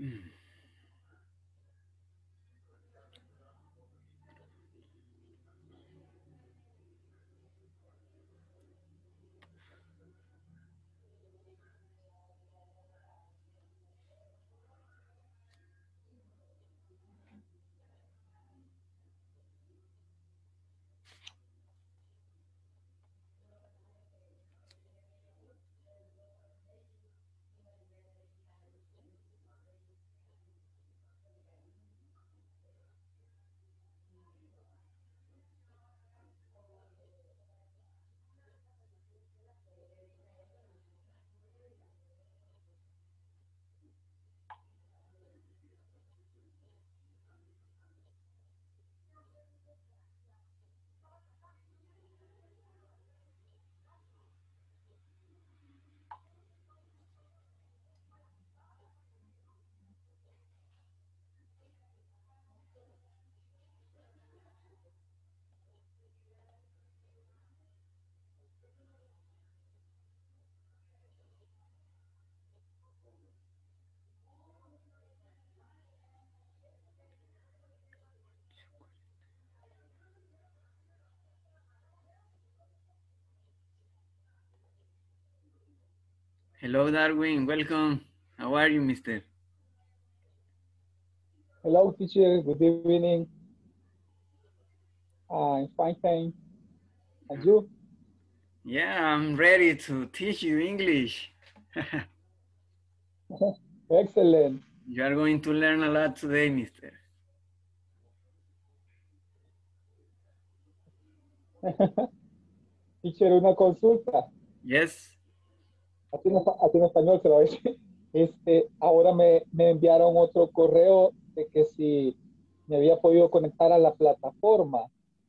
Hello, Darwin. Welcome. How are you, mister? Hello, teacher. Good evening. I'm fine, thanks. And you? Yeah, I'm ready to teach you English. Excellent. You are going to learn a lot today, mister. Teacher, una consulta. Yes? Aquí en español se lo voy a decir. Ahora me enviaron otro correo de que si me había podido conectar a la plataforma,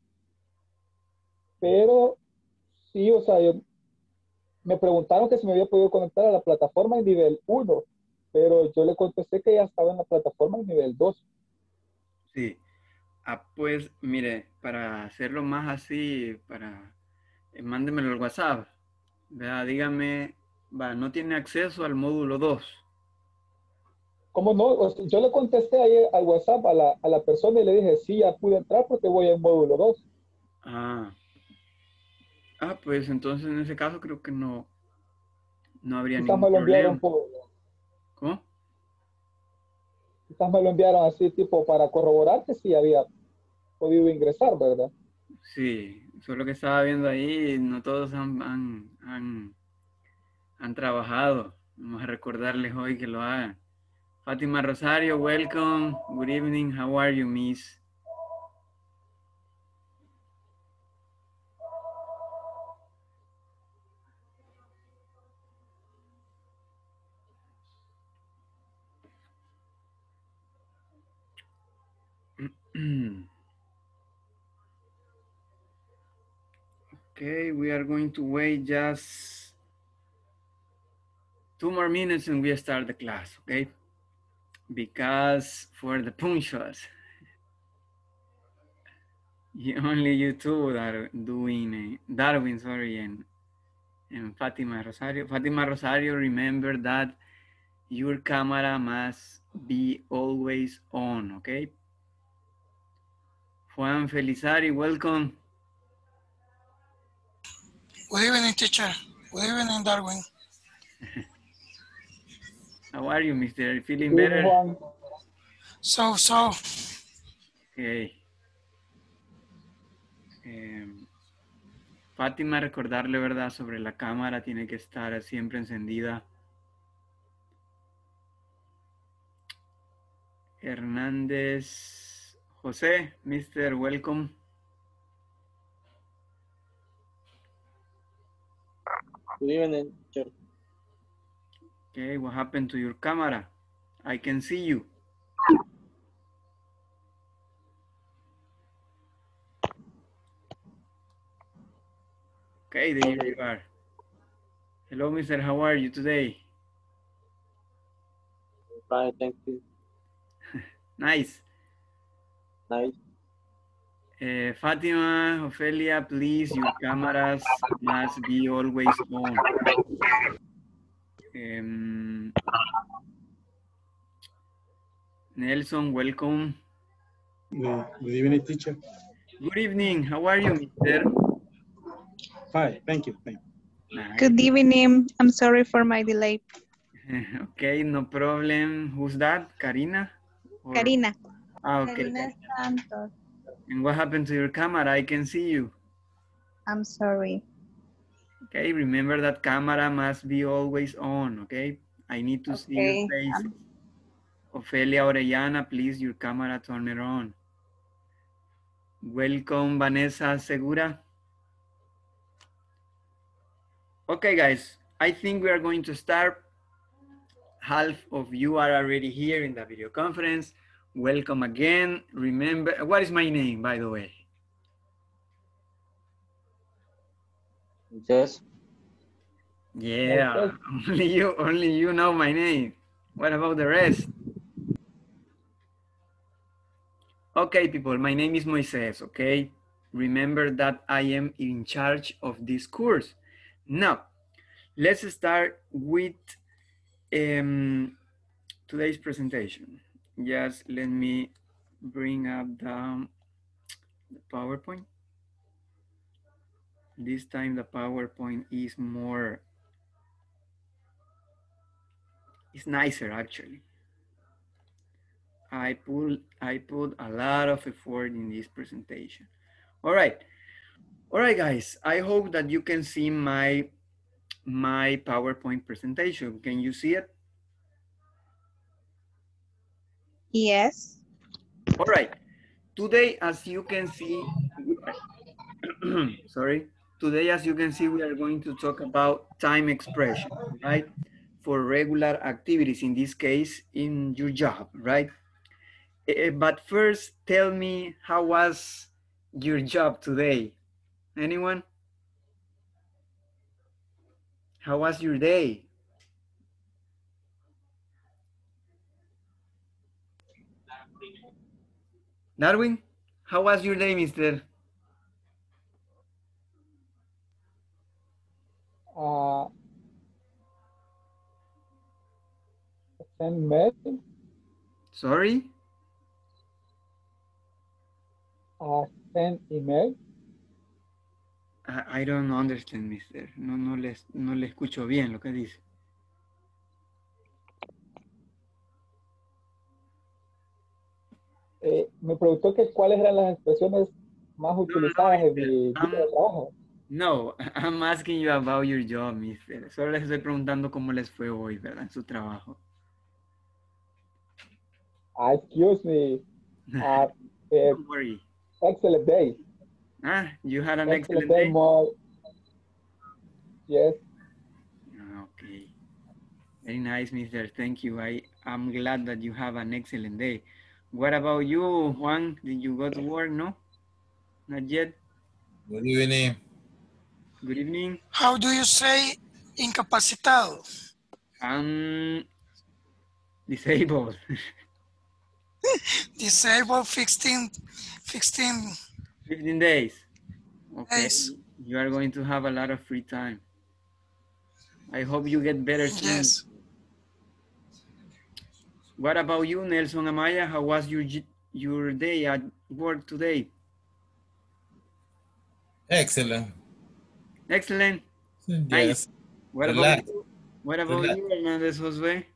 pero sí, o sea, me preguntaron que si me había podido conectar a la plataforma en nivel 1, pero yo le contesté que ya estaba en la plataforma en nivel 2. Sí. Ah, pues mire, para hacerlo más así, mándemelo al WhatsApp. Vea, dígame, va, no tiene acceso al módulo 2. ¿Cómo no? O sea, yo le contesté ahí al WhatsApp a la persona y le dije, sí, ya pude entrar porque voy en módulo 2. Ah, pues entonces en ese caso creo que no habría Quizás ningún me lo enviaron problema. ¿Cómo? quizás me lo enviaron así tipo para corroborar que sí había podido ingresar, ¿verdad? Sí, solo que estaba viendo ahí, no todos han trabajado. Vamos a recordarles hoy que lo hagan. Fátima Rosario, welcome. Good evening. How are you, miss? Okay, we are going to wait just 2 more minutes and we start the class, okay? Because for the punctuals, only you two are doing Darwin, sorry, and Fatima Rosario. Fatima Rosario, remember that your camera must be always on, okay? Juan Felizari, welcome. Good evening, teacher. Good evening, Darwin. How are you, mister? Feeling Dime, better? Juan. So, Okay. Fátima, recordarle, ¿verdad? Sobre la cámara, tiene que estar siempre encendida. Hernández José, mister, welcome. Good evening, teacher. Okay, what happened to your camera? I can see you. Okay, there you are. Hello, mister, how are you today? Fine, thank you. Nice. Nice. Fatima, Ophelia, please, your cameras must be always on. Nelson, welcome. Good evening, teacher. Good evening. How are you, mister? Fine, thank you. Thank you. Nice. Good evening. I'm sorry for my delay. Okay, no problem. Who's that? Karina? Or... Karina. Okay. Karina Santos. And what happened to your camera? I can see you. I'm sorry. Okay, remember that camera must be always on, okay? I need to see your face. Ofelia Orellana, please, your camera, turn it on. Welcome, Vanessa Segura. Okay, guys, I think we are going to start. Half of you are already here in the video conference. Welcome again. Remember, what is my name, by the way? Yes. Yeah, only you know my name. What about the rest? Okay, people, my name is Moises, okay? Remember that I am in charge of this course. Now, let's start with today's presentation. Just let me bring up the PowerPoint. This time the PowerPoint is more, it's nicer actually. I put a lot of effort in this presentation. All right, guys. I hope that you can see my PowerPoint presentation. Can you see it? Yes. All right. Today, as you can see, sorry. Today, as you can see, we are going to talk about time expression, right? For regular activities, in this case, in your job, right? But first, tell me, how was your job today? Anyone? How was your day? Darwin, how was your day, mister? Send mail. Sorry? Send email. I don't understand, mister. No le escucho bien lo que dice. Me preguntó que cuáles eran las expresiones más utilizadas en mi día de trabajo. No, I'm asking you about your job, mister. Solo les estoy preguntando cómo les fue hoy, ¿verdad? En su trabajo. Excuse me. Don't worry. Excellent day. You had an excellent day? Yes. Okay. Very nice, mister. Thank you. I'm glad that you have an excellent day. What about you, Juan? Did you go to work? No? Not yet? Good evening. Good evening. How do you say incapacitado? I'm disabled. Disabled 15 days. Okay. days. You are going to have a lot of free time. I hope you get better soon. Yes. What about you, Nelson Amaya? How was your day at work today? Excellent. Excellent. Yes. Nice. What about you? What about you, Hernandez Josue?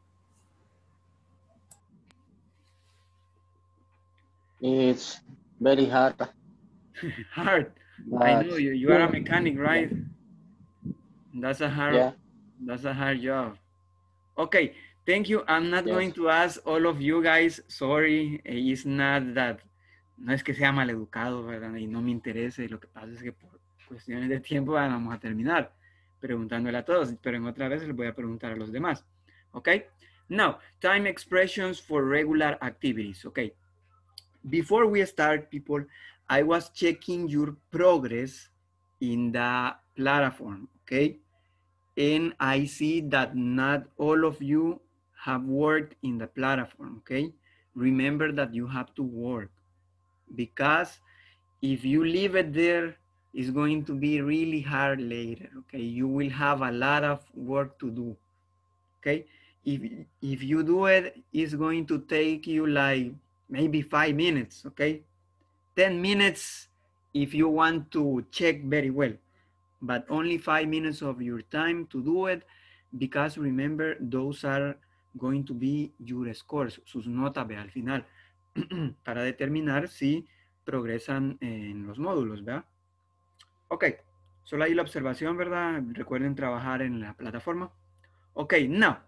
It's very hard. Hard. I know you are a mechanic, right? That's a hard job. Okay, thank you. I'm not going to ask all of you guys. Sorry, it's not that. No es que sea maleducado, ¿verdad? Y no me interese. Lo que pasa es que por cuestiones de tiempo vamos a terminar preguntándole a todos, pero en otra vez les voy a preguntar a los demás. Okay? Now, time expressions for regular activities. Okay. Before we start, people, I was checking your progress in the platform, okay? And I see that not all of you have worked in the platform, okay? Remember that you have to work, because if you leave it there, it's going to be really hard later, okay? You will have a lot of work to do, okay? If you do it, it's going to take you like maybe 5 minutes, okay? 10 minutes if you want to check very well, but only 5 minutes of your time to do it, because remember, those are going to be your scores, sus notas al final, para determinar si progresan en los módulos, ¿verdad? Ok, solo ahí la observación, ¿verdad? Recuerden trabajar en la plataforma. Ok, now.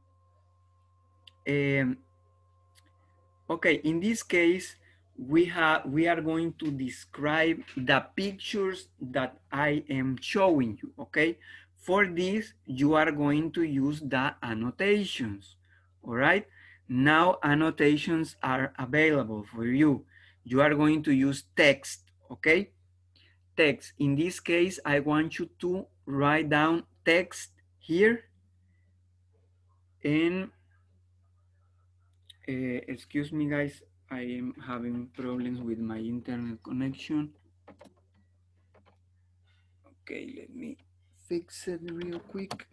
Okay, in this case, we are going to describe the pictures that I am showing you, okay? For this, you are going to use the annotations, all right? Now annotations are available for you. You are going to use text, okay? Text. In this case, I want you to write down text here and excuse me, guys, I am having problems with my internet connection. Okay, let me fix it real quick.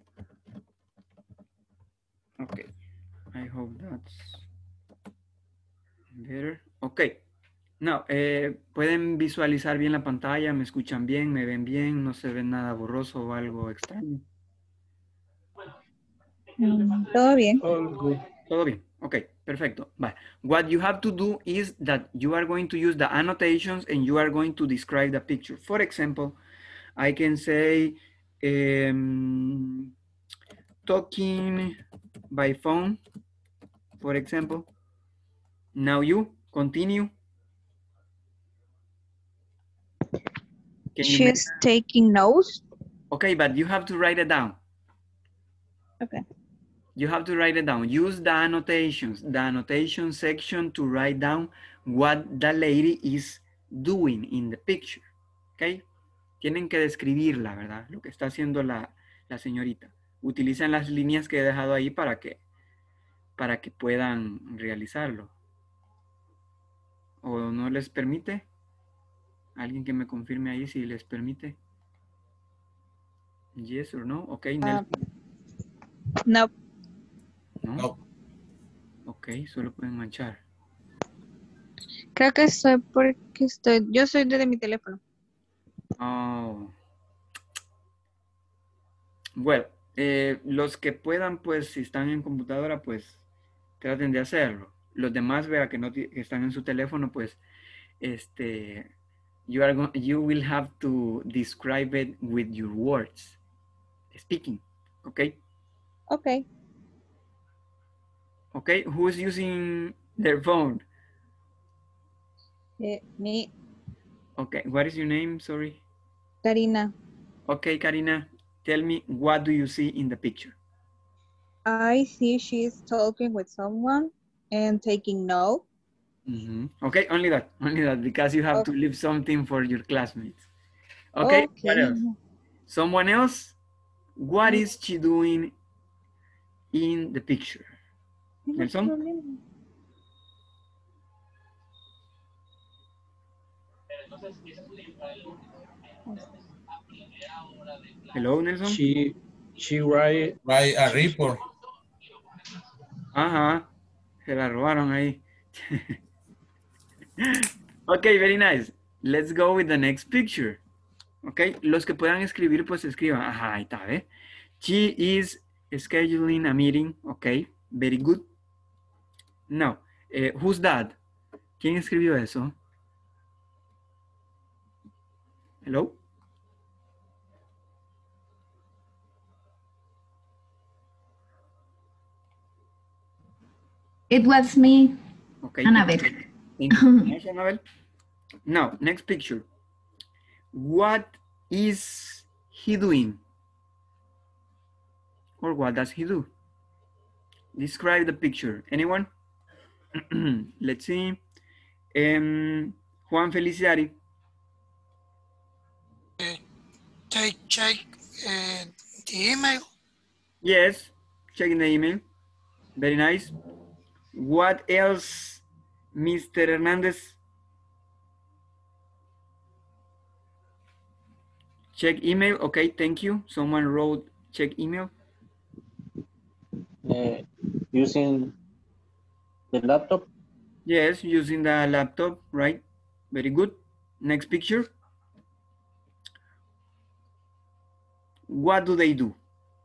Okay, I hope that's better. Okay, now, ¿pueden visualizar bien la pantalla? ¿Me escuchan bien? ¿Me ven bien? ¿No se ve nada borroso o algo extraño? Todo bien. All good. Todo bien. Okay, perfecto. But what you have to do is that you are going to use the annotations and you are going to describe the picture. For example, I can say talking by phone, for example. Now you continue. She's taking notes. Okay, but you have to write it down. Okay. You have to write it down. Use the annotations, the annotation section to write down what the lady is doing in the picture. Okay? Tienen que describirla, ¿verdad? Lo que está haciendo la señorita. Utilizan las líneas que he dejado ahí para que puedan realizarlo. ¿O no les permite? ¿Alguien que me confirme ahí si les permite? Yes or no? Ok, Nelson. No. ¿No? No. Ok, solo pueden manchar. Creo que yo soy desde mi teléfono. Oh. Bueno, los que puedan, pues, si están en computadora, pues, traten de hacerlo. Los demás, vea que no que están en su teléfono, pues, you will have to describe it with your words. Speaking, okay? Okay. Okay, who's using their phone? Me, Okay, what is your name? Sorry. Karina. Okay, Karina, tell me, what do you see in the picture? I see she's talking with someone and taking note. Okay, only that, because you have to leave something for your classmates. Okay, what else? Someone else? What is she doing in the picture? Nelson? Hello, Nelson? She write A report. Ajá, se la robaron ahí. Okay, very nice. Let's go with the next picture. Okay, los que puedan escribir, pues escriban. Ajá, ahí está, ¿eh? She is scheduling a meeting. Okay, very good. Now, who's that? ¿Quién escribió eso? Hello? It was me, Okay. Annabelle. Thank you so much, Annabelle. Now, next picture. What is he doing? Or what does he do? Describe the picture. Anyone? Let's see. Juan Feliciari. Check the email. Yes, checking the email. Very nice. What else, Mr. Hernandez? Check email. Okay, thank you. Someone wrote check email. using the laptop. Yes, using the laptop, right? Very good. Next picture. What do they do?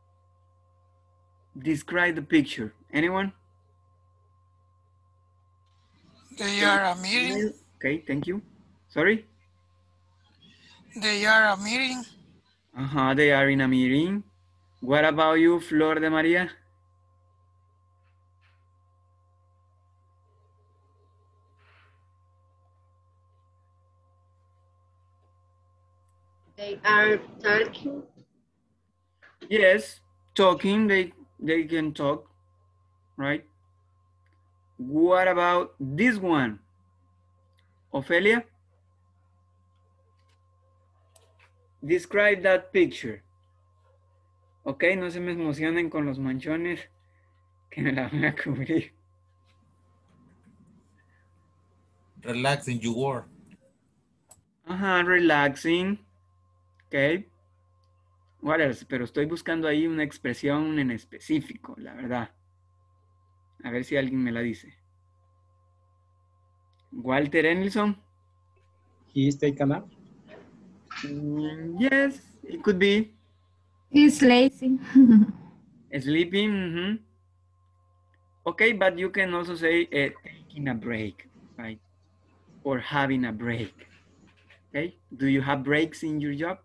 Describe the picture. Anyone? They are a meeting. Okay, thank you. Sorry? They are a meeting. They are in a meeting. What about you, Flor de Maria? They are talking. Yes, talking, they can talk, right? What about this one? Ophelia? Describe that picture. Ok, no se me emocionen con los manchones que me la van a cubrir. Relaxing you work. Relaxing. Ok. What else? Pero estoy buscando ahí una expresión en específico, la verdad. A ver si alguien me la dice. Walter Enilson. He is taken up. Yes, it could be. He's lazy. Sleeping. Okay, but you can also say taking a break, right? Or having a break. Okay, do you have breaks in your job?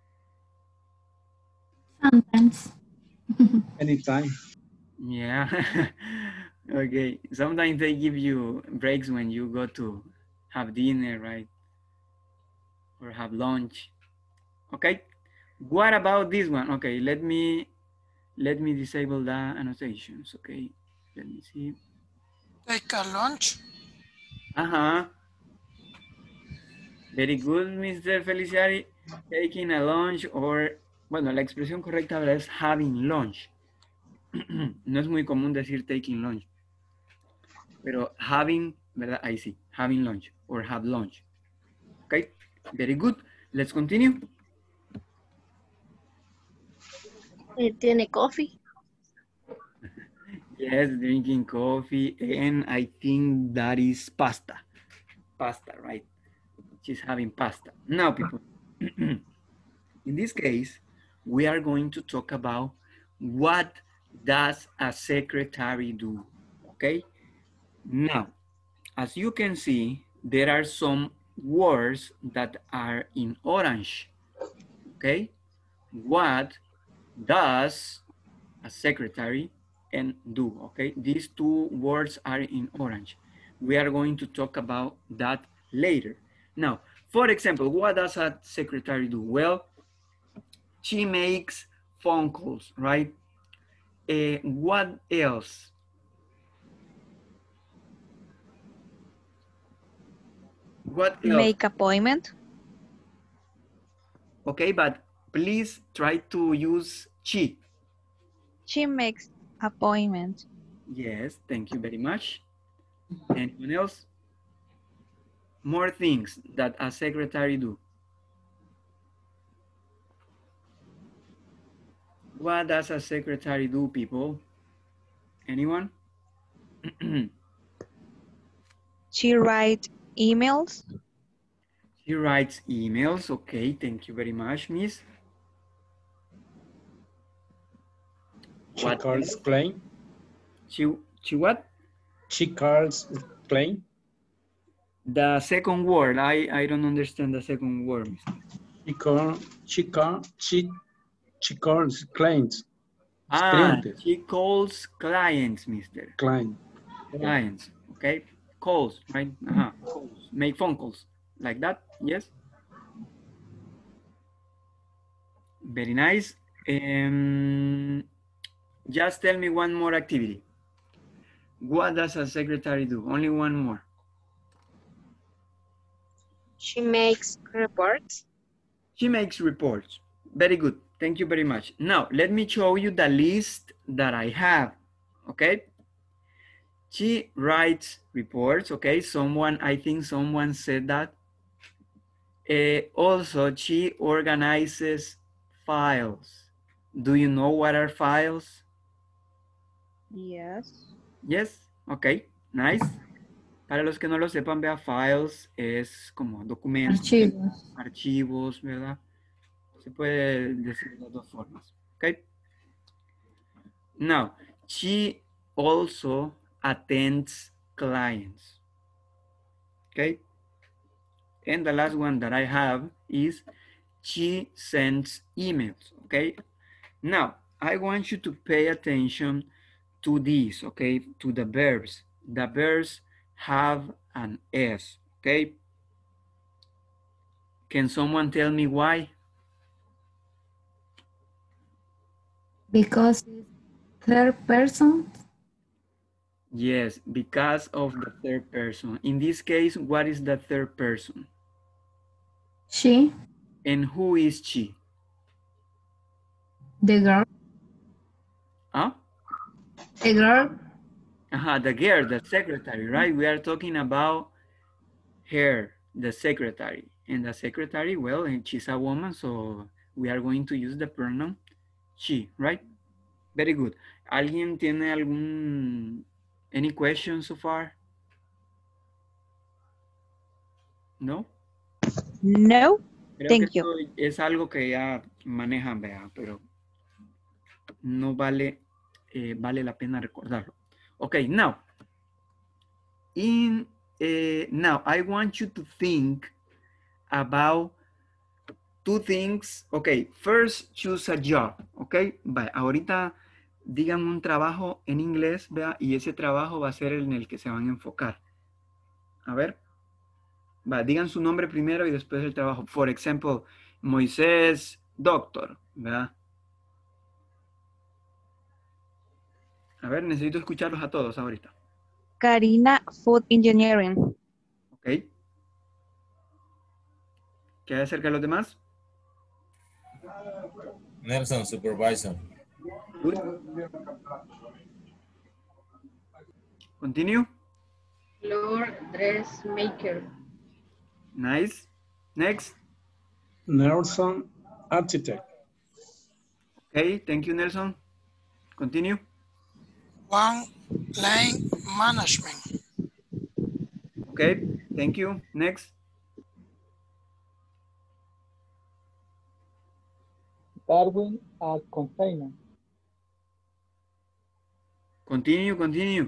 Sometimes. Anytime. Yeah. Okay, sometimes they give you breaks when you go to have dinner, right? Or have lunch. Okay, what about this one? Okay, let me disable the annotations. Okay, let me see. Take a lunch. Very good, Mr. Feliciari. Taking a lunch, or, bueno, la expresión correcta ¿verdad? Es having lunch. No es muy común decir taking lunch. Pero having, ¿verdad? Ahí sí, having lunch or have lunch. Okay, very good. Let's continue. Tiene coffee. Yes, drinking coffee, and I think that is pasta. Pasta, right? She's having pasta. Now, people, in this case, we are going to talk about what does a secretary do, okay? Now, as you can see, there are some words that are in orange, okay? What does a secretary and do, okay? These two words are in orange. We are going to talk about that later. Now, for example, what does a secretary do? Well, she makes phone calls, right? What else? What else? Make appointment. Okay, but please try to use she. She makes appointment. Yes, thank you very much. Anyone else? More things that a secretary do. What does a secretary do, people? Anyone? She writes emails. She writes emails. Okay, thank you very much, Miss. She What calls else? claim. She what? She calls claim. The second word, I don't understand the second word, Miss. She calls clients. Clientes. She calls clients, mister. Client. Clients, okay? Calls, right? Calls. Make phone calls, like that, yes? Very nice. Just tell me one more activity. What does a secretary do? Only one more. She makes reports. She makes reports. Very good. Thank you very much. Now, let me show you the list that I have, okay? She writes reports, okay? I think someone said that. Also, she organizes files. Do you know what are files? Yes. Yes, ok, nice. Para los que no lo sepan, vea, files es como documentos, Archivos. archivos, ¿verdad? Se puede decir de dos formas, ok. Now, she also attends clients, okay? And the last one that I have is she sends emails, okay? Now, I want you to pay attention to these, okay? To the verbs. The verbs have an S, okay? Can someone tell me why? Because it's third person. Yes, because of the third person. In this case, what is the third person? She, And who is she? the girl. Huh? The girl. The girl, the secretary, right? We are talking about her, the secretary. And the secretary, well, and she's a woman, so we are going to use the pronoun she, right? Very good. ¿Alguien tiene any questions so far? No? No, Creo thank que you. esto es algo que ya manejan, vea, pero no vale, vale la pena recordarlo. Okay, now, now I want you to think about two things. Okay, first choose a job. Okay, vale, ahorita digan un trabajo en inglés, vea, y ese trabajo va a ser en el que se van a enfocar. A ver, va, digan su nombre primero y después el trabajo. For example, Moisés, doctor, ¿verdad? A ver, necesito escucharlos a todos ahorita. Karina, food engineering. Ok. ¿Qué hay acerca de los demás? Nelson, supervisor. Good. Continue. Floor dressmaker. Nice. Next. Nelson, architect. Okay, thank you, Nelson. Continue. One lane management. Okay, thank you. Next. Darwin, a container. Continue, continue.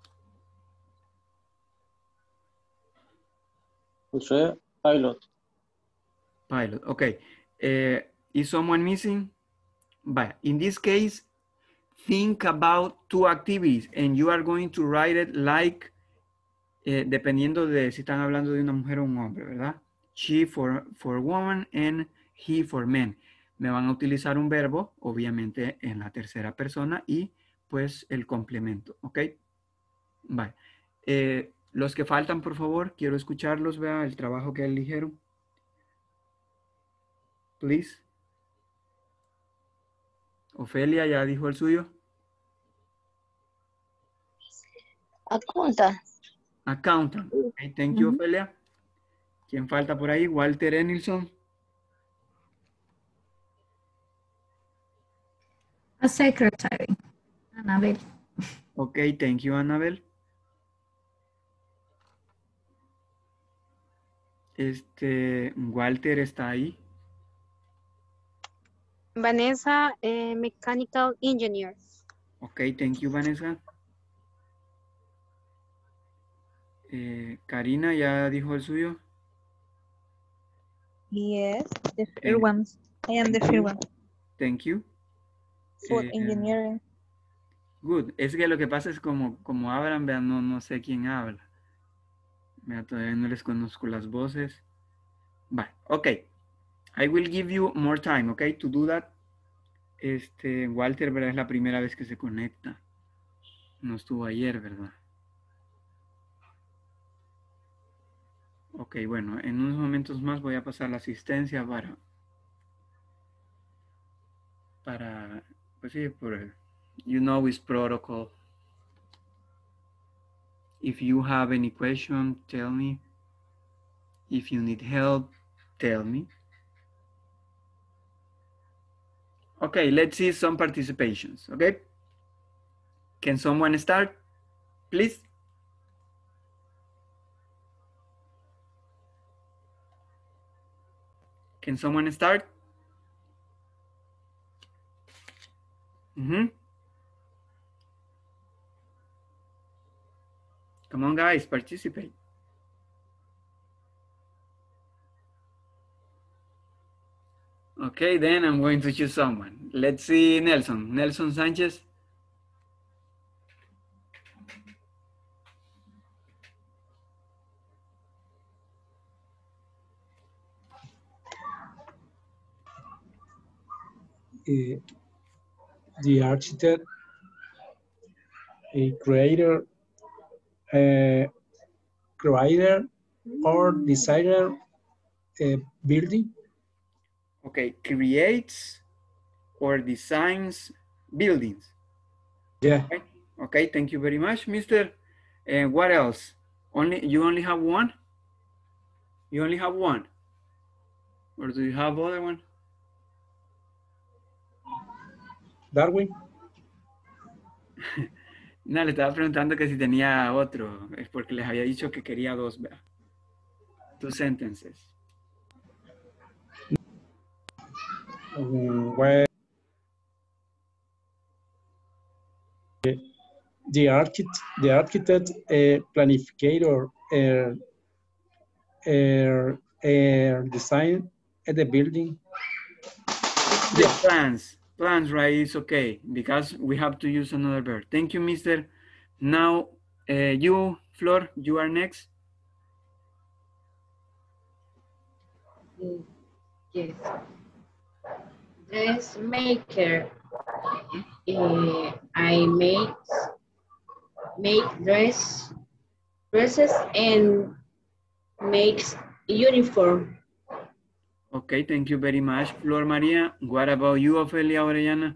José, pilot. Pilot, okay. Is someone missing? But in this case, think about two activities and you are going to write it like, dependiendo de si están hablando de una mujer o un hombre, ¿verdad? She for woman and he for men. Me van a utilizar un verbo, obviamente en la tercera persona y pues el complemento, ¿ok? Vale. Los que faltan, por favor, quiero escucharlos, vea el trabajo que eligieron. Please. Ofelia ya dijo el suyo. Accountant. Accountant. Okay, thank you, Ofelia. ¿Quién falta por ahí? Walter Enilson. A secretary. Anabel. Ok, thank you, Anabel. Walter está ahí. Vanessa, mechanical engineer. Ok, thank you, Vanessa. Karina ya dijo el suyo. Yes, the third one. I am the third one. Thank you. Food engineering. Good. Es que lo que pasa es como hablan, vean, no sé quién habla. Vea, todavía no les conozco las voces. Vale, ok. I will give you more time, ok, to do that. Walter, ¿verdad? Es la primera vez que se conecta. No estuvo ayer, ¿verdad? Ok, bueno, en unos momentos más voy a pasar la asistencia para pues sí, you know it's protocol. If you have any question, tell me. If you need help, tell me. Okay, let's see some participations, okay? Can someone start? please. Can someone start? Come on, guys, participate. Okay, then I'm going to choose someone. Let's see Nelson. Nelson Sanchez. The architect, a creator or designer a building. Okay, creates or designs buildings. Yeah. Okay, thank you very much, Mr. And what else? You only have one? You only have one? Or do you have other one? Darwin. No, le estaba preguntando que si tenía otro. Es porque les había dicho que quería dos, ¿verdad? 2 sentences. Where the architect, planificator, design the building. Yeah. Plans, right, is okay, because we have to use another verb. Thank you, Mr. Now, you, Flor, you are next. Yes. Dressmaker. I make dresses and makes uniform. Okay, thank you very much, Flor Maria. What about you, Ofelia Orellana?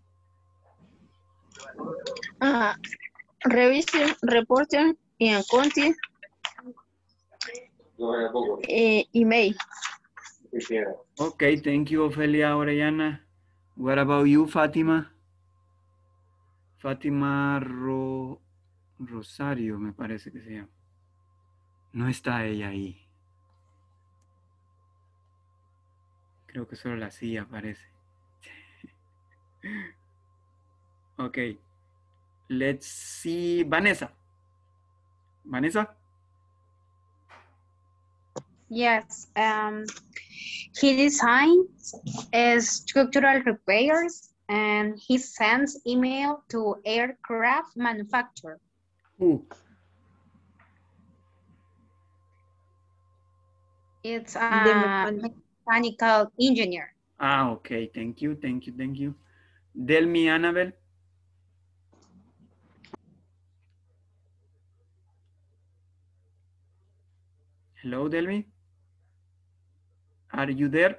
Revision, reporting, and accounting. Email. Okay, thank you, Ofelia Orellana. What about you, Fátima? Fátima Rosario, me parece que se llama. No está ella ahí. Creo que solo la sí aparece. Okay. Let's see. Vanessa. Vanessa? Yes. He designs structural repairs and he sends email to aircraft manufacturer. Who? It's a mechanical engineer. Okay. Thank you. Delmi Annabel. Hello, Delmi. Are you there?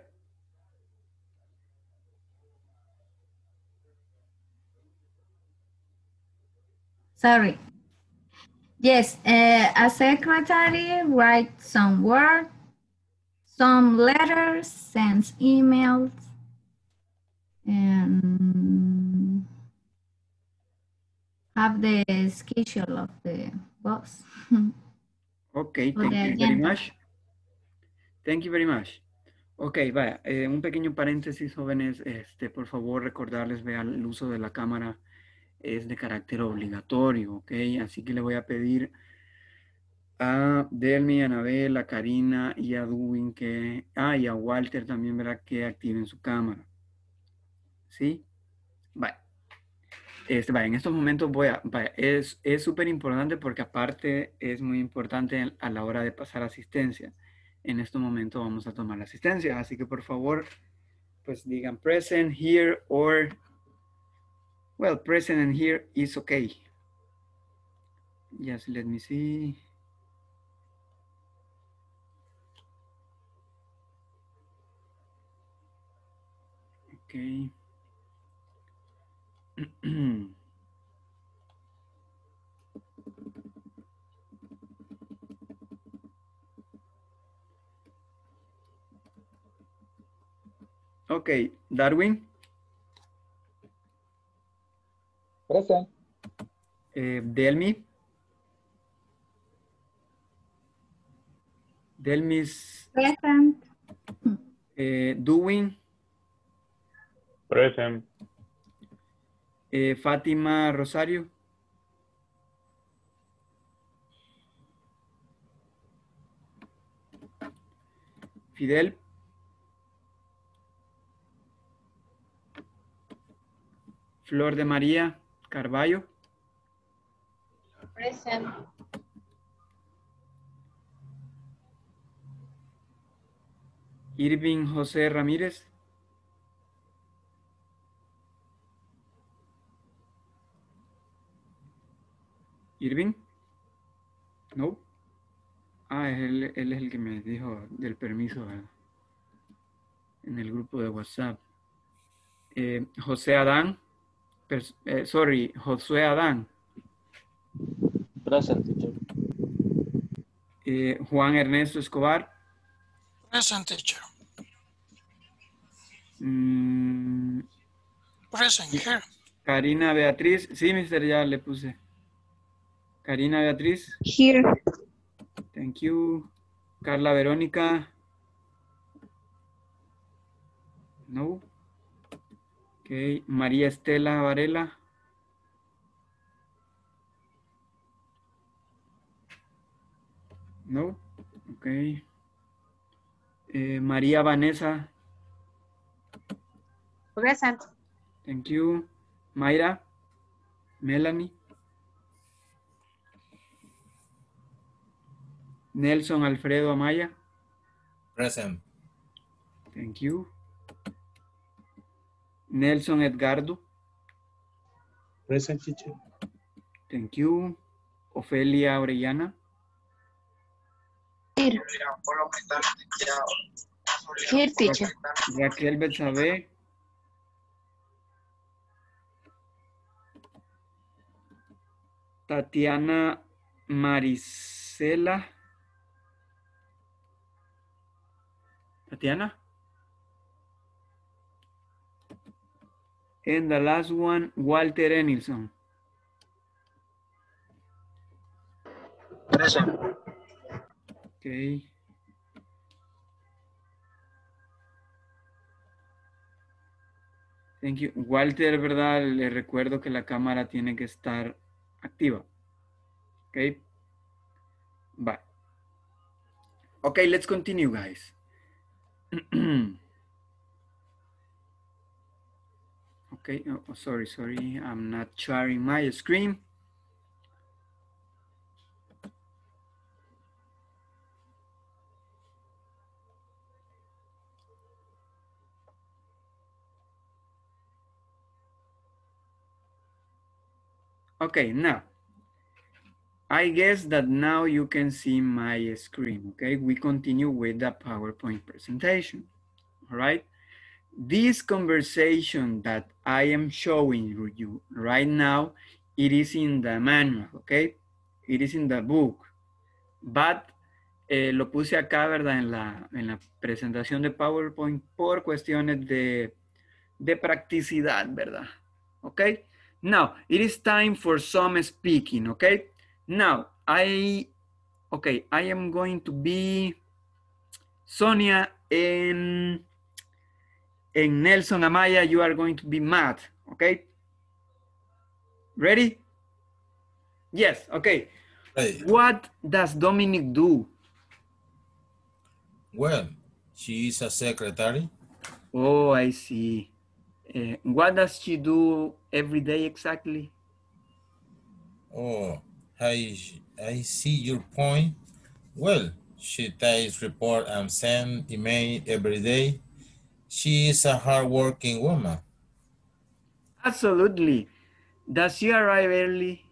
Sorry. Yes, a secretary writes some words, some letters, sends emails, and have the schedule of the boss. Okay, thank you very much. Thank you very much. Ok, vaya, un pequeño paréntesis, jóvenes, por favor recordarles, vean, el uso de la cámara es de carácter obligatorio, ok, así que le voy a pedir a Delmi, a Anabel, a Karina y a Duwin que, y a Walter también, ¿verdad?, que activen su cámara, ¿sí? Vaya. Vaya, en estos momentos vaya, es súper importante porque aparte es muy importante a la hora de pasar asistencia. En estos momentos vamos a tomar la asistencia, así que por favor, pues digan present, here, or, well, present and here is okay. Just let me see. Okay. Okay, Darwin. Present. Delmi. Delmis Present. Doing. Present. Fátima Rosario. Fidel. Flor de María Carballo. Present. Irving José Ramírez. Irving. No. Ah, él es el que me dijo del permiso, ¿verdad? En el grupo de WhatsApp. José Adán. Josué Adán. Present, teacher. Juan Ernesto Escobar. Present, teacher. Present, here. Karina Beatriz. Sí, mister, ya le puse. Karina Beatriz. Here. Thank you. Carla Verónica. No. Ok. María Estela Varela. No. Ok. María Vanessa. Present. Thank you. Mayra. Melanie. Nelson Alfredo Amaya. Present. Thank you. Nelson Edgardo. Present, teacher. Thank you. Ofelia Orellana. Here. Here, teacher. Raquel Betsabe. Tatiana Marisela. Tatiana. And the last one, Walter Enilson. Present. Okay. Thank you. Walter, ¿verdad? Le recuerdo que la cámara tiene que estar activa. Okay. Bye. Okay, let's continue, guys. Okay, oh, sorry, I'm not sharing my screen. Okay, now, I guess that now you can see my screen, okay? We continue with the PowerPoint presentation, all right? This conversation that I am showing you right now, it is in the manual, okay? It is in the book, but lo puse acá, ¿verdad? En la presentación de PowerPoint por cuestiones de practicidad, ¿verdad? Okay? Now, it is time for some speaking, okay? Now, I am going to be Sonia and Nelson Amaya, you are going to be Matt, okay? Ready? Yes, okay. Hey. What does Dominic do? Well, she is a secretary. Oh, I see. What does she do every day exactly? Oh, I see your point. Well, she takes report and send email every day. She is a hardworking woman. Absolutely. Does she arrive early?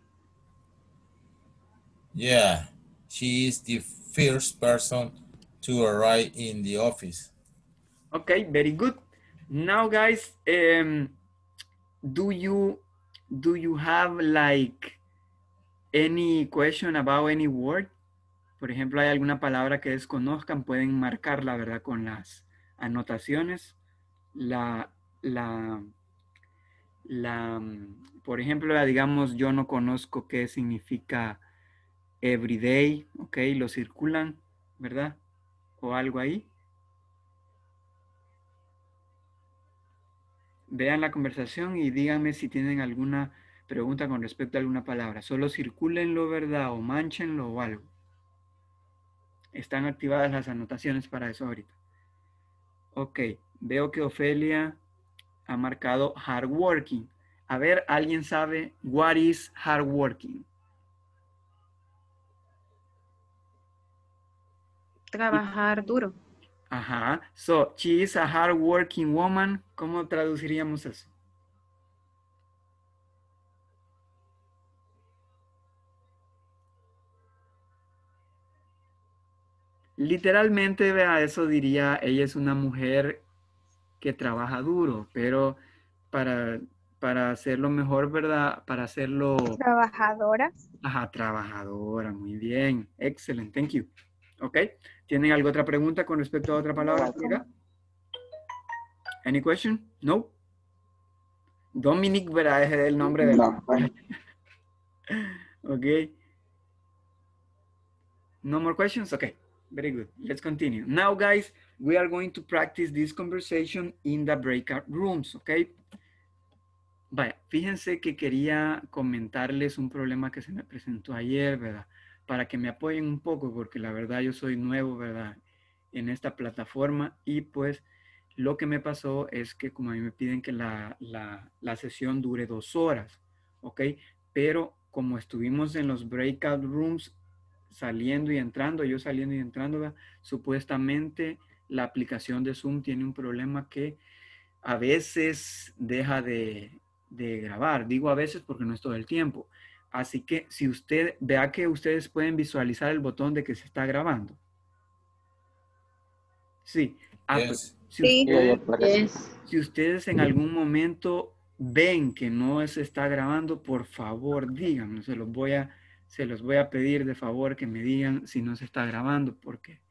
Yeah, she is the first person to arrive in the office. Okay, very good. Now, guys, do you have like any question about any word? Por ejemplo, ¿hay alguna palabra que desconozcan? Pueden marcarla, ¿verdad? Con las anotaciones. Por ejemplo, digamos, yo no conozco qué significa everyday, ok, lo circulan, ¿verdad? o algo ahí. Vean la conversación y díganme si tienen alguna pregunta con respecto a alguna palabra. Solo circúlenlo, ¿verdad? O mánchenlo o algo. Están activadas las anotaciones para eso ahorita. Ok, veo que Ofelia ha marcado hardworking. A ver, ¿alguien sabe what is hardworking? Trabajar duro. Ajá. So, she is a hardworking woman. ¿Cómo traduciríamos eso? Literalmente, vea, eso diría, ella es una mujer que trabaja duro, pero para, para hacerlo mejor, ¿verdad? Para hacerlo, Trabajadora. ajá, trabajadora, muy bien, excelente, thank you. Ok, ¿tienen alguna otra pregunta con respecto a otra palabra por acá? Any question? No. Dominic, ¿verdad? Es el nombre de la... Ok. No more questions? Okay, very good. Let's continue. Now, guys, we are going to practice this conversation in the breakout rooms, okay? Vaya, fíjense que quería comentarles un problema que se me presentó ayer, ¿verdad? Para que me apoyen un poco, porque la verdad yo soy nuevo, ¿verdad? En esta plataforma y pues lo que me pasó es que como a mí me piden que la sesión dure 2 horas, ¿ok? Pero como estuvimos en los breakout rooms saliendo y entrando, yo saliendo y entrando, ¿verdad? Supuestamente la aplicación de Zoom tiene un problema que a veces deja de grabar. Digo a veces porque no es todo el tiempo. Así que si usted vea que ustedes pueden visualizar el botón de que se está grabando. Sí. Ah, pues, Yes. Sí. si ustedes en algún momento ven que no se está grabando, por favor díganme. Se los voy a pedir de favor que me digan si no se está grabando, porque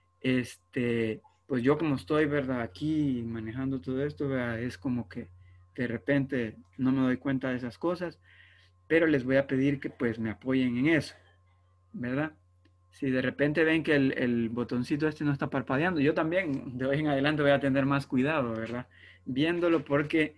pues yo como estoy, ¿verdad? Aquí manejando todo esto, ¿verdad? Es como que de repente no me doy cuenta de esas cosas, pero les voy a pedir que pues me apoyen en eso, ¿verdad? Si de repente ven que el botoncito este no está parpadeando, yo también de hoy en adelante voy a tener más cuidado, ¿verdad? Viéndolo porque,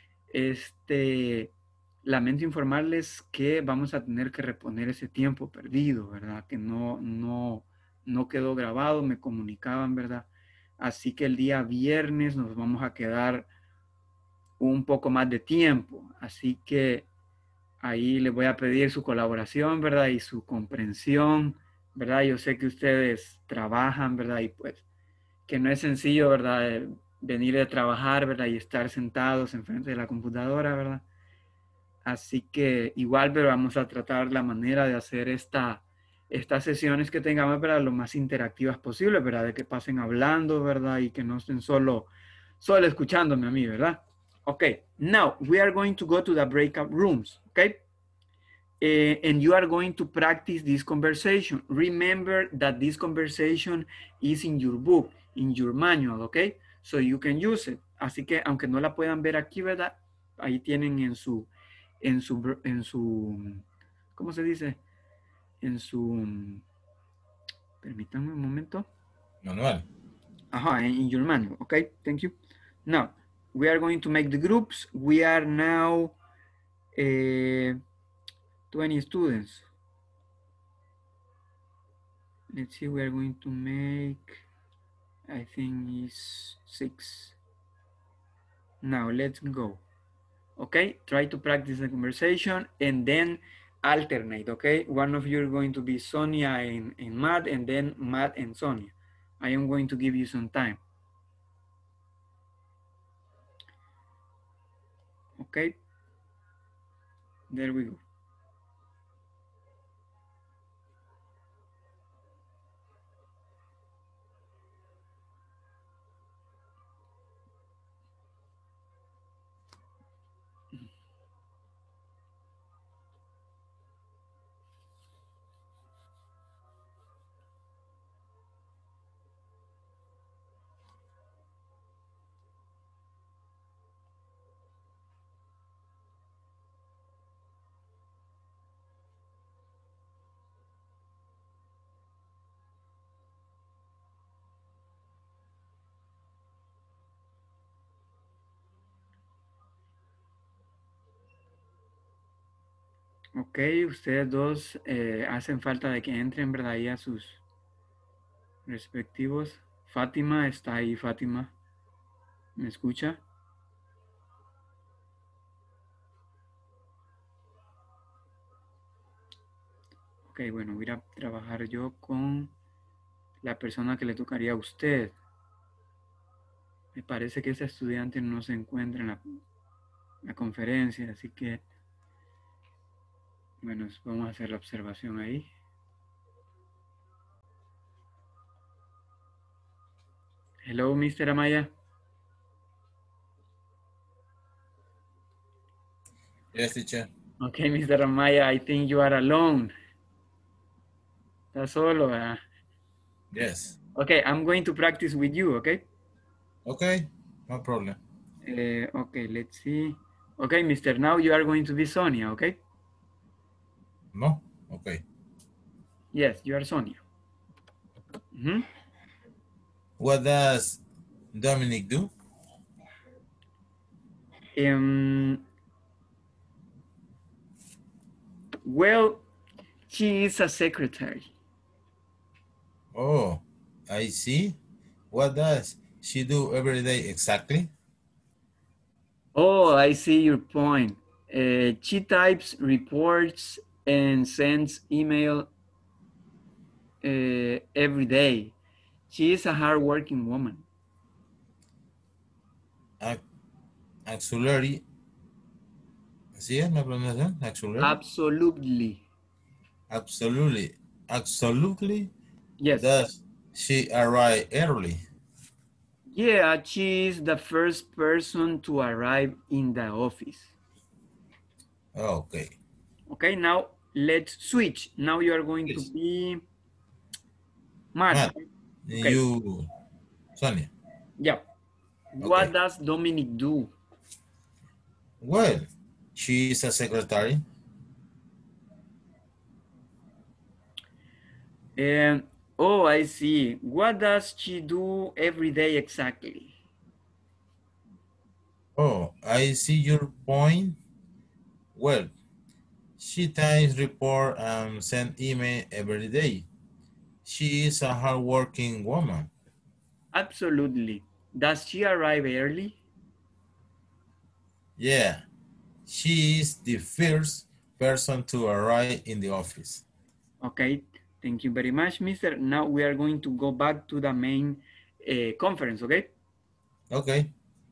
lamento informarles que vamos a tener que reponer ese tiempo perdido, ¿verdad? Que no quedó grabado, me comunicaban, ¿verdad? Así que el día viernes nos vamos a quedar un poco más de tiempo. Así que ahí les voy a pedir su colaboración, ¿verdad? Y su comprensión, ¿verdad? Yo sé que ustedes trabajan, ¿verdad? Y pues que no es sencillo, ¿verdad? Venir de trabajar, ¿verdad? Y estar sentados enfrente de la computadora, ¿verdad? Así que igual, pero vamos a tratar la manera de hacer estas sesiones que tengamos, ¿verdad? Lo más interactivas posible, ¿verdad? De que pasen hablando, ¿verdad? Y que no estén solo escuchándome a mí, ¿verdad? Okay, now we are going to go to the breakout rooms, okay? And you are going to practice this conversation. Remember that this conversation is in your book, in your manual, okay? So you can use it. Así que aunque no la puedan ver aquí, ¿verdad? Ahí tienen en su, ¿cómo se dice? En su, permítanme un momento. Manual. Ajá, in your manual, okay? Thank you. Now, we are going to make the groups. We are now 20 students. Let's see, we are going to make, I think it's 6. Now, let's go. Okay, try to practice the conversation and then alternate, okay? One of you is going to be Sonia and Matt, and then Matt and Sonia. I am going to give you some time. Okay, there we go. Ok, ustedes dos hacen falta de que entren, ¿verdad? Ahí a sus respectivos. Fátima está ahí, Fátima. ¿Me escucha? Ok, bueno, voy a trabajar yo con la persona que le tocaría a usted. Me parece que ese estudiante no se encuentra en la conferencia, así que, bueno, vamos a hacer la observación ahí. Hello, Mr. Amaya. Yes, teacher. Okay, Mr. Amaya, I think you are alone. ¿Estás solo? Yes. Okay, I'm going to practice with you, okay? Okay, no problem. Okay, let's see. Okay, Mr. Now you are going to be Sonia, okay? No? Okay. Yes, you are Sonia. Mhm. What does Dominic do? Well, she is a secretary. Oh, I see. What does she do every day exactly? Oh, I see your point. She types reports and sends email every day. She is a hardworking woman. Auxiliary. ¿Sí es la pronunciación? Auxiliary. Absolutely. Absolutely. Absolutely. Yes. Does she arrive early? Yeah, she is the first person to arrive in the office. Okay. Okay, now let's switch. Now you are going to be Matt. Matt, Okay. you, Sonia. Yeah. What does Dominic do? Well, she is a secretary. Oh, I see. What does she do every day exactly? Oh, I see your point. Well, she types report and send email every day. She is a hardworking woman. Absolutely. Does she arrive early? Yeah, she is the first person to arrive in the office. Okay, thank you very much, Mr. Now we are going to go back to the main conference, okay? Okay.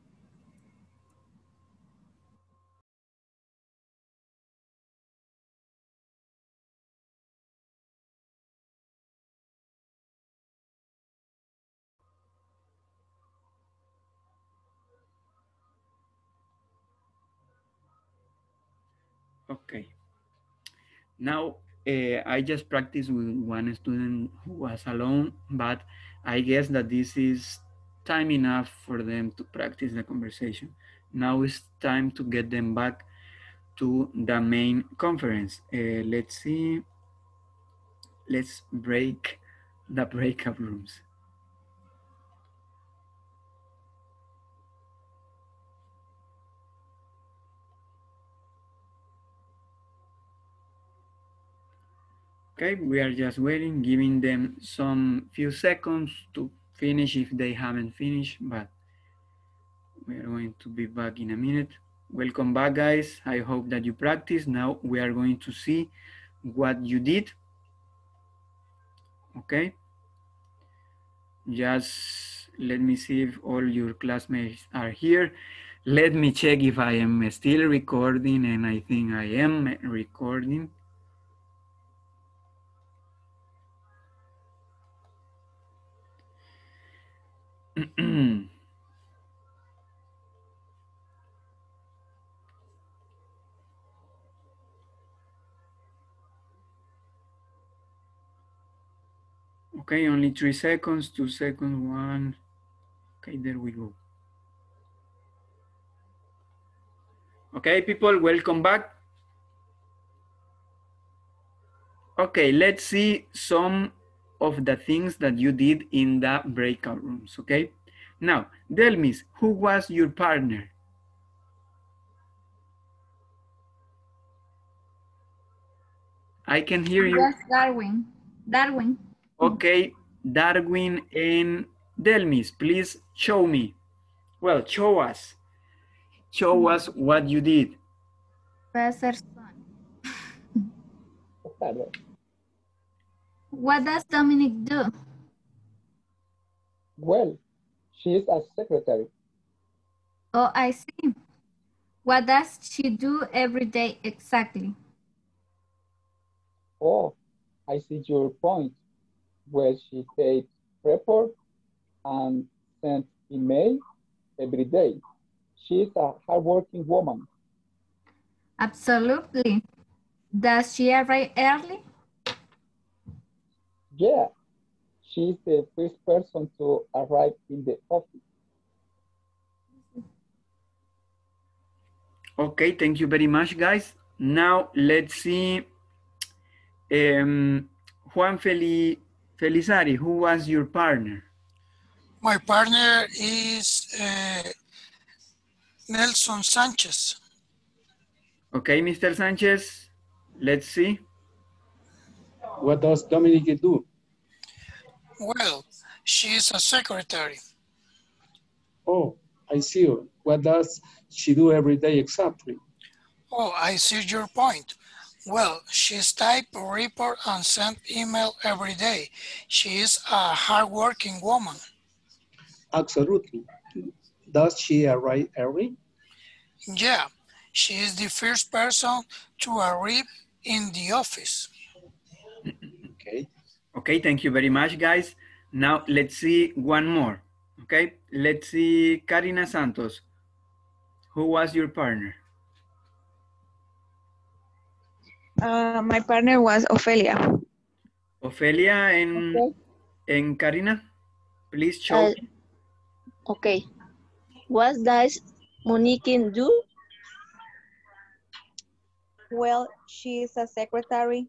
Okay. Now, I just practiced with one student who was alone, but I guess that this is time enough for them to practice the conversation. Now it's time to get them back to the main conference. Let's see. Let's break the breakout rooms. Okay, we are just waiting, giving them some few seconds to finish if they haven't finished, but we are going to be back in a minute. Welcome back, guys. I hope that you practice. Now we are going to see what you did. Okay. Just let me see if all your classmates are here. Let me check if I am still recording, and I think I am recording. Okay, only 3 seconds, 2 seconds, 1. Okay, there we go. Okay, people, welcome back. Okay, let's see some of the things that you did in the breakout rooms, okay? Now, Delmis, who was your partner? I can hear you. Yes, Darwin. Darwin. Okay, Darwin and Delmis, please show me. Well, show us. Show us what you did. Voy a hacer son. What does Dominic do? Well, she is a secretary. Oh, I see. What does she do every day exactly? Oh, I see your point. Well, she takes report and sends email every day. She is a hardworking woman. Absolutely. Does she arrive early? Yeah, she is the first person to arrive in the office. Okay, thank you very much, guys. Now let's see. Juan Felizari, who was your partner? My partner is Nelson Sanchez. Okay, Mr. Sanchez, let's see. What does Dominic do? Well, she is a secretary. Oh, I see. What does she do every day exactly? Oh, I see your point. Well, she's type, report, and send email every day. She is a hardworking woman. Absolutely. Does she arrive early? Yeah, she is the first person to arrive in the office. Okay. Okay, thank you very much, guys. Now let's see one more. Okay, let's see Karina Santos. Who was your partner? My partner was Ophelia. Ofelia and Karina, please show me. Okay. What does Monique do? Well, she is a secretary.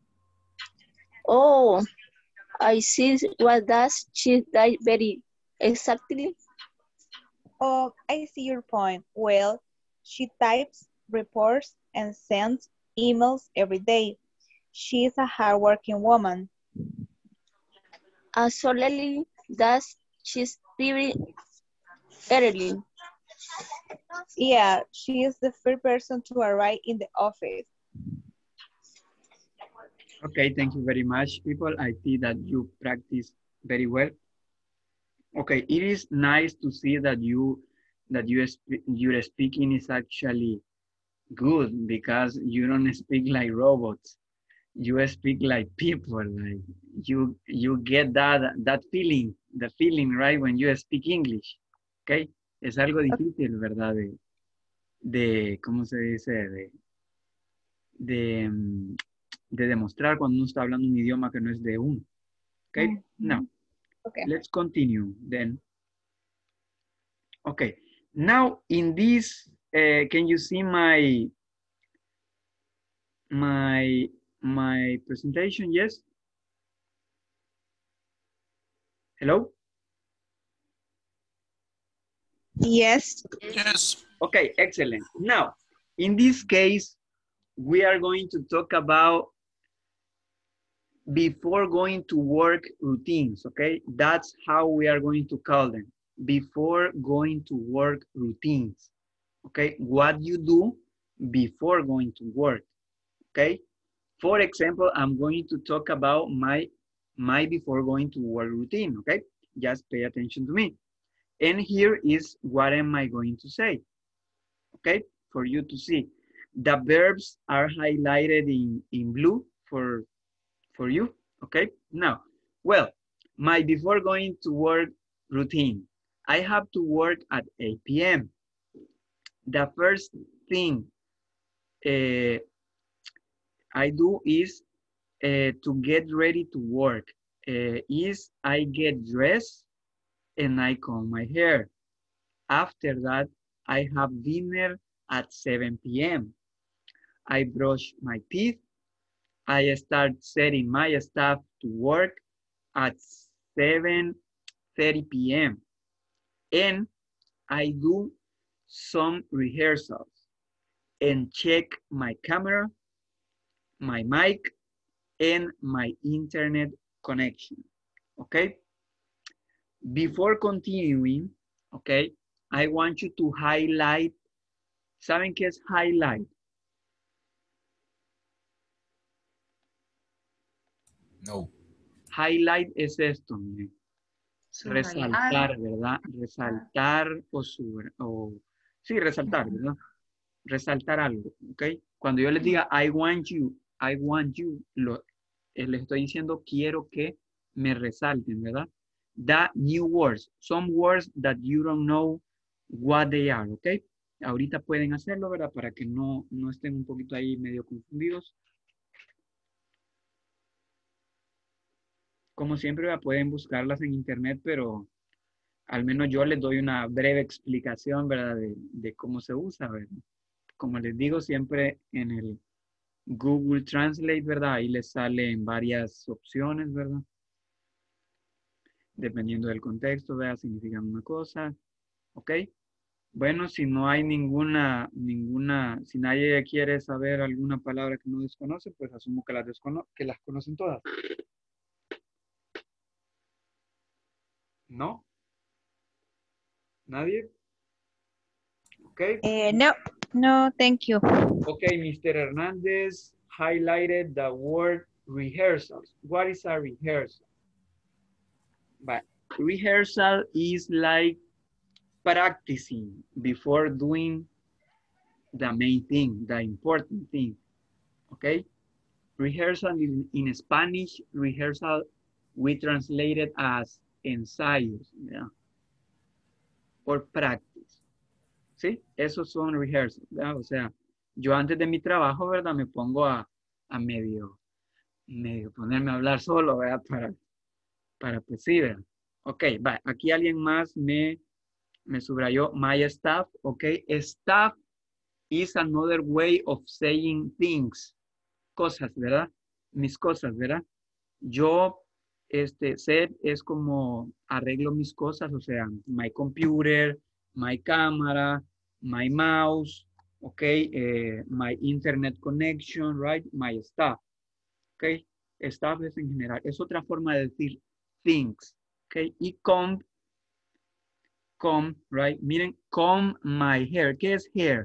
Oh, I see. What does she do very exactly? Oh, I see your point. Well, she types, reports, and sends emails every day. She is a hardworking woman. Absolutely. Does she's very early? Yeah, she is the first person to arrive in the office. Okay, thank you very much, people. I see that you practice very well. Okay, it is nice to see that your speaking is actually good because you don't speak like robots. You speak like people. Like you get that feeling, the feeling, right, when you speak English. Okay, es algo difícil, ¿verdad? De ¿cómo se dice? De demostrar cuando uno está hablando un idioma que no es de uno. Okay, now let's continue then. Okay, now in this, can you see my presentation? Yes. Hello. Yes. Yes. Okay, excellent. Now, in this case, we are going to talk about before going to work routines, okay? That's how we are going to call them. Before going to work routines, okay? What you do before going to work, okay? For example, I'm going to talk about my before going to work routine, okay? Just pay attention to me. And here is what am I going to say, okay? For you to see. The verbs are highlighted in blue for you, okay? Now, well, my before going to work routine. I have to work at 8 p.m. The first thing I do is to get ready to work. Is I get dressed and I comb my hair. After that, I have dinner at 7 p.m. I brush my teeth. I start setting my stuff to work at 7:30 p.m. And I do some rehearsals and check my camera, my mic, and my internet connection. Okay? Before continuing, okay, I want you to highlight. ¿Saben qué es highlight? No. Highlight es esto, miren. Subrayar. Resaltar, ¿verdad? Resaltar sí, resaltar, ¿verdad? Resaltar algo, ¿ok? Cuando yo les diga I want you, les estoy diciendo quiero que me resalten, ¿verdad? That new words, some words that you don't know what they are, ¿ok? Ahorita pueden hacerlo, ¿verdad? Para que no estén un poquito ahí medio confundidos. Como siempre, ¿verdad? Pueden buscarlas en internet, pero al menos yo les doy una breve explicación, ¿verdad? De cómo se usa, ¿verdad? Como les digo, siempre en el Google Translate, ¿verdad? Ahí les salen varias opciones, ¿verdad? Dependiendo del contexto, ¿verdad? Significan una cosa, ¿ok? Bueno, si no hay si nadie quiere saber alguna palabra que no desconoce, pues asumo que las conocen todas. ¿No? ¿Nadie? ¿Ok? No, thank you. Okay, Mr. Hernandez highlighted the word rehearsals. What is a rehearsal? But rehearsal is like practicing before doing the main thing, the important thing, okay? Rehearsal in Spanish, rehearsal we translate it as ensayos, yeah? Or practice, ¿sí? Esos son rehearsals, ¿verdad? O sea, yo antes de mi trabajo, ¿verdad? Me pongo a medio ponerme a hablar solo, ¿verdad? Para pues sí, ¿verdad? Ok, va. Aquí alguien más me subrayó my staff, ok. Staff is another way of saying things. Cosas, ¿verdad? Mis cosas, ¿verdad? Yo, set es como arreglo mis cosas, o sea, my computer, my cámara, my mouse, ok, my internet connection, right, my stuff, ok, stuff es en general, es otra forma de decir things, ok, y comb, right, miren, comb my hair, ¿qué es hair?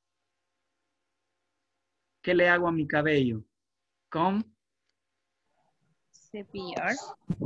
¿Qué le hago a mi cabello? Comb. Cepillar.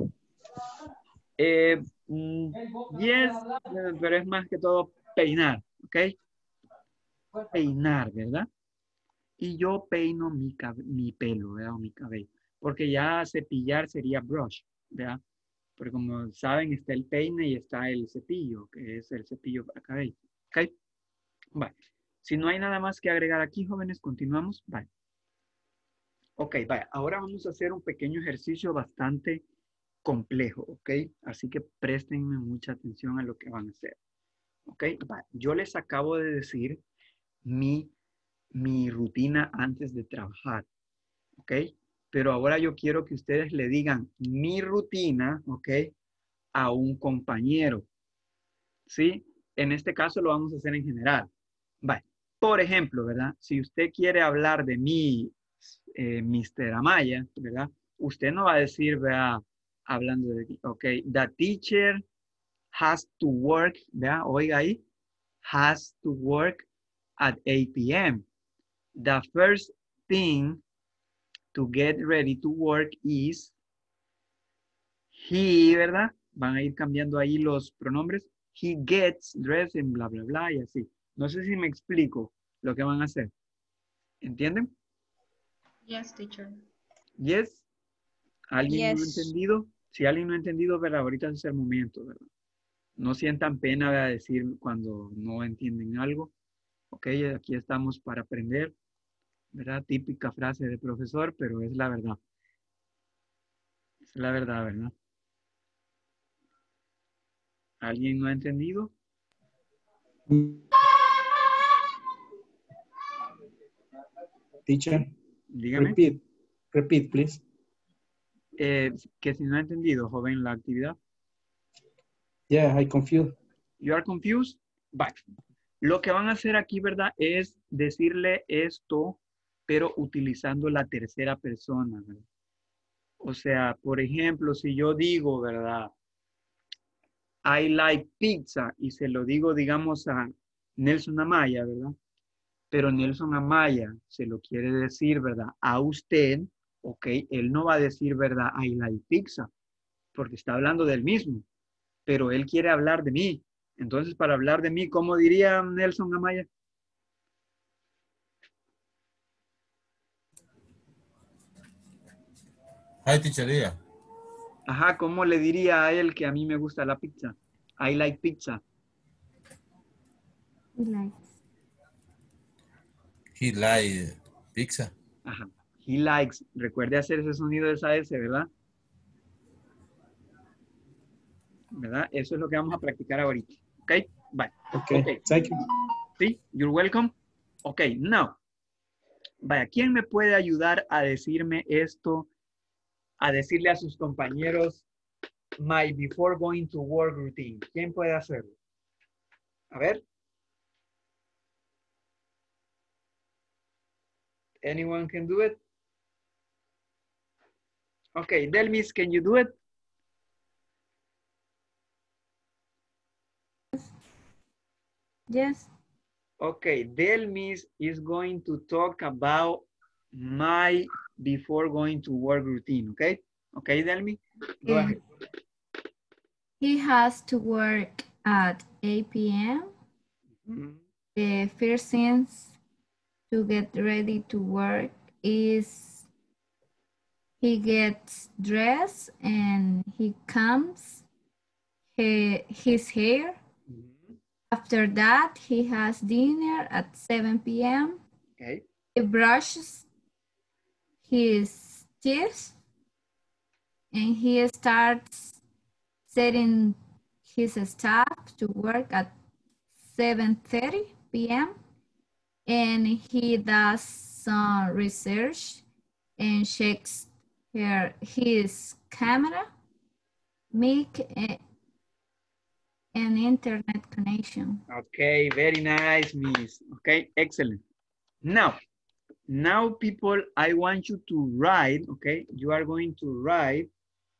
Yes, pero es más que todo peinar, ¿ok? Peinar, ¿verdad? Y yo peino mi pelo, ¿verdad? O mi cabello. Porque ya cepillar sería brush, ¿verdad? Porque como saben, está el peine y está el cepillo, que es el cepillo para cabello, ¿ok? Vale. Si no hay nada más que agregar aquí, jóvenes, continuamos. Vale. Ok, vale. Ahora vamos a hacer un pequeño ejercicio bastante complejo, ¿ok? Así que préstenme mucha atención a lo que van a hacer, ¿ok? Yo les acabo de decir mi rutina antes de trabajar, ¿ok? Pero ahora yo quiero que ustedes le digan mi rutina, ¿ok? A un compañero, ¿sí? En este caso lo vamos a hacer en general. Vale. Por ejemplo, ¿verdad? Si usted quiere hablar de mí, Mr. Amaya, ¿verdad? Usted no va a decir, ¿verdad? Hablando de, ok, the teacher has to work, ¿verdad? Oiga ahí, has to work at 8 p.m. The first thing to get ready to work is he, ¿verdad? Van a ir cambiando ahí los pronombres. He gets dressed en bla, bla, bla y así. No sé si me explico lo que van a hacer. ¿Entienden? Yes, teacher. Yes. ¿Alguien no ha Yes. entendido? Si alguien no ha entendido, ¿verdad? Ahorita es el momento, ¿verdad? No sientan pena de decir cuando no entienden algo. Ok, aquí estamos para aprender, ¿verdad? Típica frase de profesor, pero es la verdad. Es la verdad, ¿verdad? ¿Alguien no ha entendido? Teacher, Dígame. repeat, please. Que si no ha entendido, joven, la actividad. Yeah, I confused. You are confused? Vale. Lo que van a hacer aquí, ¿verdad? Es decirle esto, pero utilizando la tercera persona, ¿verdad? O sea, por ejemplo, si yo digo, ¿verdad? I like pizza y se lo digo, digamos, a Nelson Amaya, ¿verdad? Pero Nelson Amaya se lo quiere decir, ¿verdad? A usted, ok, él no va a decir, ¿verdad? I like pizza, porque está hablando del mismo, pero él quiere hablar de mí. Entonces, para hablar de mí, ¿cómo diría Nelson Amaya? Hi, teacher. Yeah. Ajá, ¿cómo le diría a él que a mí me gusta la pizza? I like pizza. He likes. He like pizza. Ajá. He likes. Recuerde hacer ese sonido de esa S, ¿verdad? ¿Verdad? Eso es lo que vamos a practicar ahorita. ¿Ok? Bye. Okay, Ok. thank you. ¿Sí? You're welcome. Ok, now. Vaya, ¿quién me puede ayudar a decirme esto? A decirle a sus compañeros my before going to work routine. ¿Quién puede hacerlo? A ver. Anyone can do it? Okay, Delmis, can you do it? Yes. Okay, Delmis is going to talk about my before going to work routine, okay? Okay, Delmi, go ahead. He has to work at 8 p.m. Mhm. The first things to get ready to work is he gets dressed and he combs his hair. Mhm. After that, he has dinner at 7 p.m. Okay. He brushes his teeth and he starts setting his staff to work at 7:30 p.m. and he does some research and checks his camera, make an internet connection. Okay, very nice, Miss. Okay, excellent. Now people, I want you to write, okay? You are going to write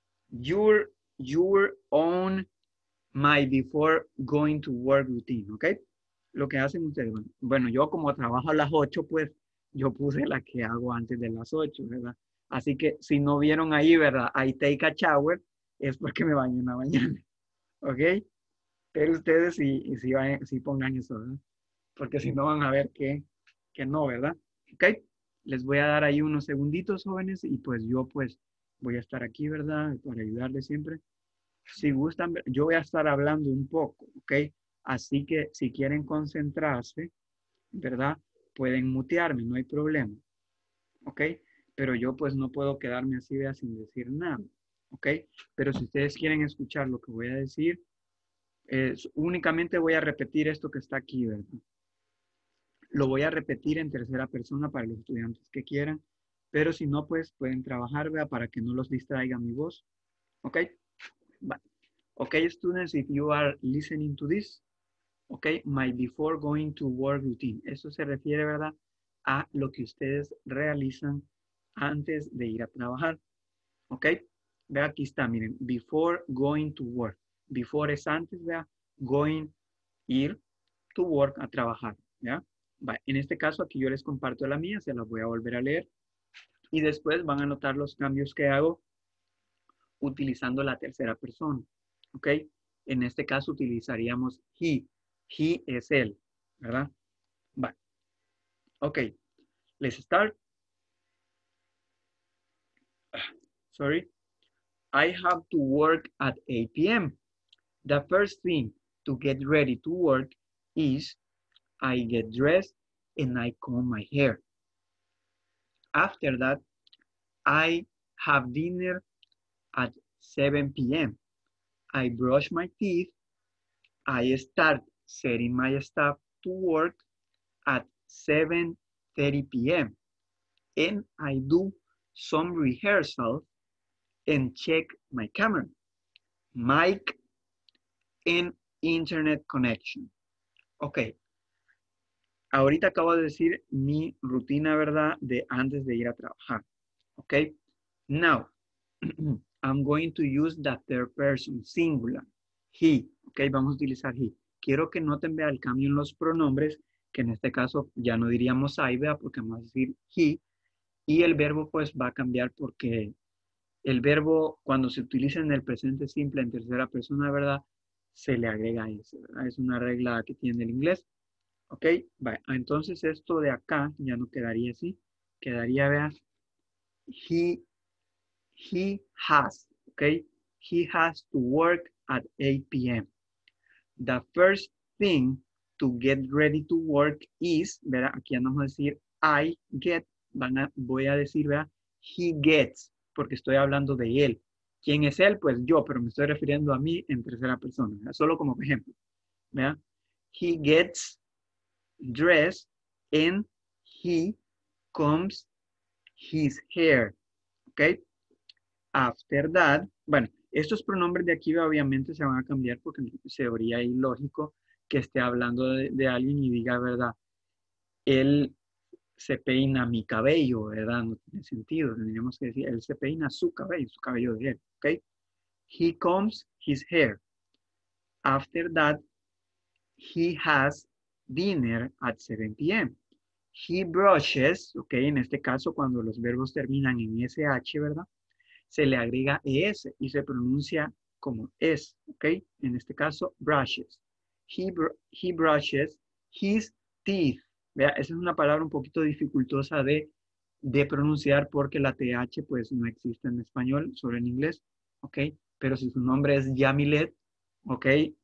your own my before going to work routine, okay? Lo que hacen ustedes. Bueno, yo como trabajo a las 8, pues yo puse la que hago antes de las 8, ¿verdad? Así que si no vieron ahí, ¿verdad? I take a shower, es porque me baño en la mañana, ¿ok? Pero ustedes sí pongan eso, ¿verdad? Porque si no van a ver que no, ¿verdad? ¿Ok? Les voy a dar ahí unos segunditos, jóvenes, y pues yo pues voy a estar aquí, ¿verdad? Para ayudarles siempre. Si gustan, yo voy a estar hablando un poco, ¿ok? Así que si quieren concentrarse, ¿verdad? Pueden mutearme, no hay problema, ¿ok? Pero yo pues no puedo quedarme así, vea, sin decir nada, ¿ok? Pero si ustedes quieren escuchar lo que voy a decir, únicamente voy a repetir esto que está aquí, ¿verdad? Lo voy a repetir en tercera persona para los estudiantes que quieran, pero si no, pues pueden trabajar, ¿verdad? Para que no los distraiga mi voz, ¿ok? Bye. Okay, students, if you are listening to this, okay, my before going to work routine. Eso se refiere, ¿verdad? A lo que ustedes realizan antes de ir a trabajar. Ok, vea, aquí está, miren, before going to work. Before es antes, vea, going, ir to work, a trabajar, ¿ya? Va, en este caso, aquí yo les comparto la mía, se las voy a volver a leer. Y después van a notar los cambios que hago utilizando la tercera persona. ¿Ok? En este caso utilizaríamos he. He es él, ¿verdad? Va. Ok. Let's start. Sorry. I have to work at 8 p.m. The first thing to get ready to work is I get dressed and I comb my hair. After that, I have dinner at 7 p.m. I brush my teeth. I start setting my stuff to work at 7:30 p.m. and I do some rehearsal and check my camera, mic, and internet connection. Ok, ahorita acabo de decir mi rutina, ¿verdad? De antes de ir a trabajar. Ok, now, I'm going to use the third person, singular. He, ok, vamos a utilizar he. Quiero que noten, vea, el cambio en los pronombres, que en este caso ya no diríamos I, vea, porque vamos a decir he. Y el verbo pues va a cambiar porque el verbo cuando se utiliza en el presente simple en tercera persona, ¿verdad? Se le agrega ese, ¿verdad? Es una regla que tiene el inglés. Ok, vale. Entonces esto de acá ya no quedaría así. Quedaría, vea, he has, okay? He has to work at 8 p.m. The first thing to get ready to work is, ¿verdad? Aquí ya no vamos a decir I get, voy a decir, ¿verdad? He gets, porque estoy hablando de él. ¿Quién es él? Pues yo, pero me estoy refiriendo a mí en tercera persona, ¿verdad? Solo como ejemplo, ¿verdad? He gets dressed and he combs his hair, ¿ok? After that, bueno, estos pronombres de aquí obviamente se van a cambiar porque sería ilógico que esté hablando de alguien y diga, ¿verdad? Él se peina mi cabello, ¿verdad? No tiene sentido. Tendríamos que decir, él se peina su cabello de él, ¿ok? He combs his hair. After that, he has dinner at 7 p.m. He brushes, ¿ok? En este caso, cuando los verbos terminan en SH, ¿verdad? Se le agrega ES y se pronuncia como es, ¿ok? En este caso, brushes. He brushes his teeth. Vea, esa es una palabra un poquito dificultosa de pronunciar porque la TH pues no existe en español, solo en inglés, ¿ok? Pero si su nombre es Yamilet, ¿ok?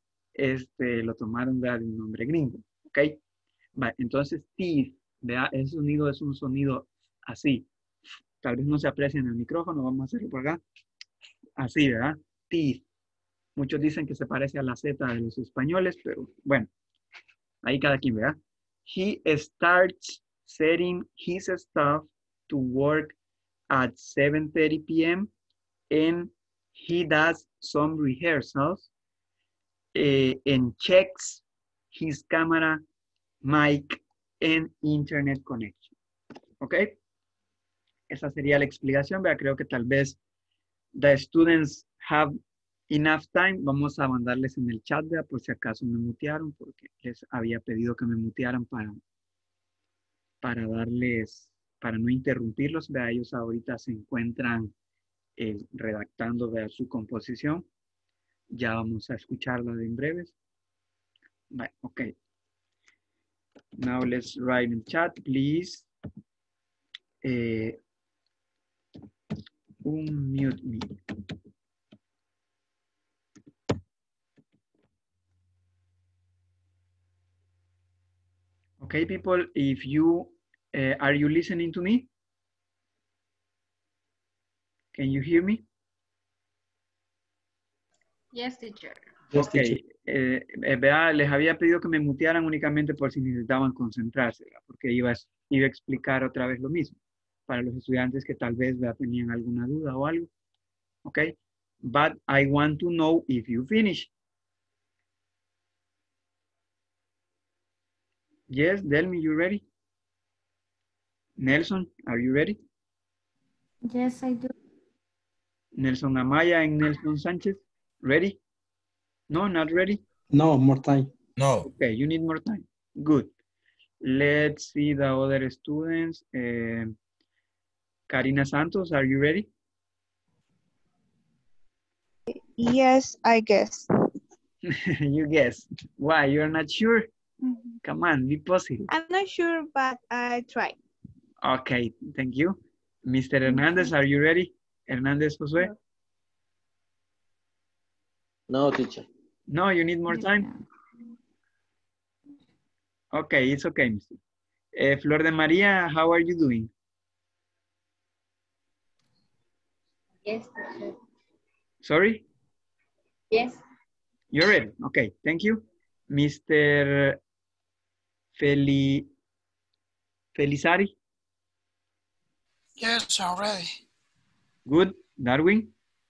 Lo tomaron de un nombre gringo, ¿ok? Vale, entonces, teeth, vea, ese sonido es un sonido así. Tal vez no se aprecia en el micrófono, vamos a hacerlo por acá. Así, ¿verdad? Teeth. Muchos dicen que se parece a la Z de los españoles, pero bueno, ahí cada quien, ¿verdad? He starts setting his stuff to work at 7:30 p.m. and he does some rehearsals and checks his camera, mic, and internet connection. ¿Ok? Esa sería la explicación, ¿verdad? Creo que tal vez the students have enough time. Vamos a mandarles en el chat, ¿verdad? Por si acaso me mutearon, porque les había pedido que me mutearan para darles, para no interrumpirlos, ¿verdad? Ellos ahorita se encuentran redactando, ¿verdad? Su composición. Ya vamos a escucharla en breves. Vale, ok. Now let's write in chat, please. Unmute me. Okay, people, if you, are you listening to me? Can you hear me? Yes, teacher. Yes, Ok, teacher. vea, les había pedido que me mutearan únicamente por si necesitaban concentrarse, ¿verdad? Porque iba a explicar otra vez lo mismo para los estudiantes que tal vez, ¿verdad? Tenían alguna duda o algo. Ok, but I want to know if you finish. Yes, Delmi, you ready? Nelson, are you ready? Yes, I do. Nelson Amaya and Nelson Sanchez, ready? No, not ready? No, more time. No. Okay, you need more time. Good. Let's see the other students. Karina Santos, are you ready? Yes, I guess. You guess. Why? You're not sure? Mhm. Come on, be positive. I'm not sure, but I try. Okay, thank you. Mr. Hernandez, are you ready? Hernandez Josue? No, teacher. No, you need more time? Okay, it's okay, Mr. Flor de Maria, how are you doing? Yes, teacher. Sorry? Yes. You're ready? Okay, thank you. Mr. Felizari? Yes, I'm ready. Good. Darwin?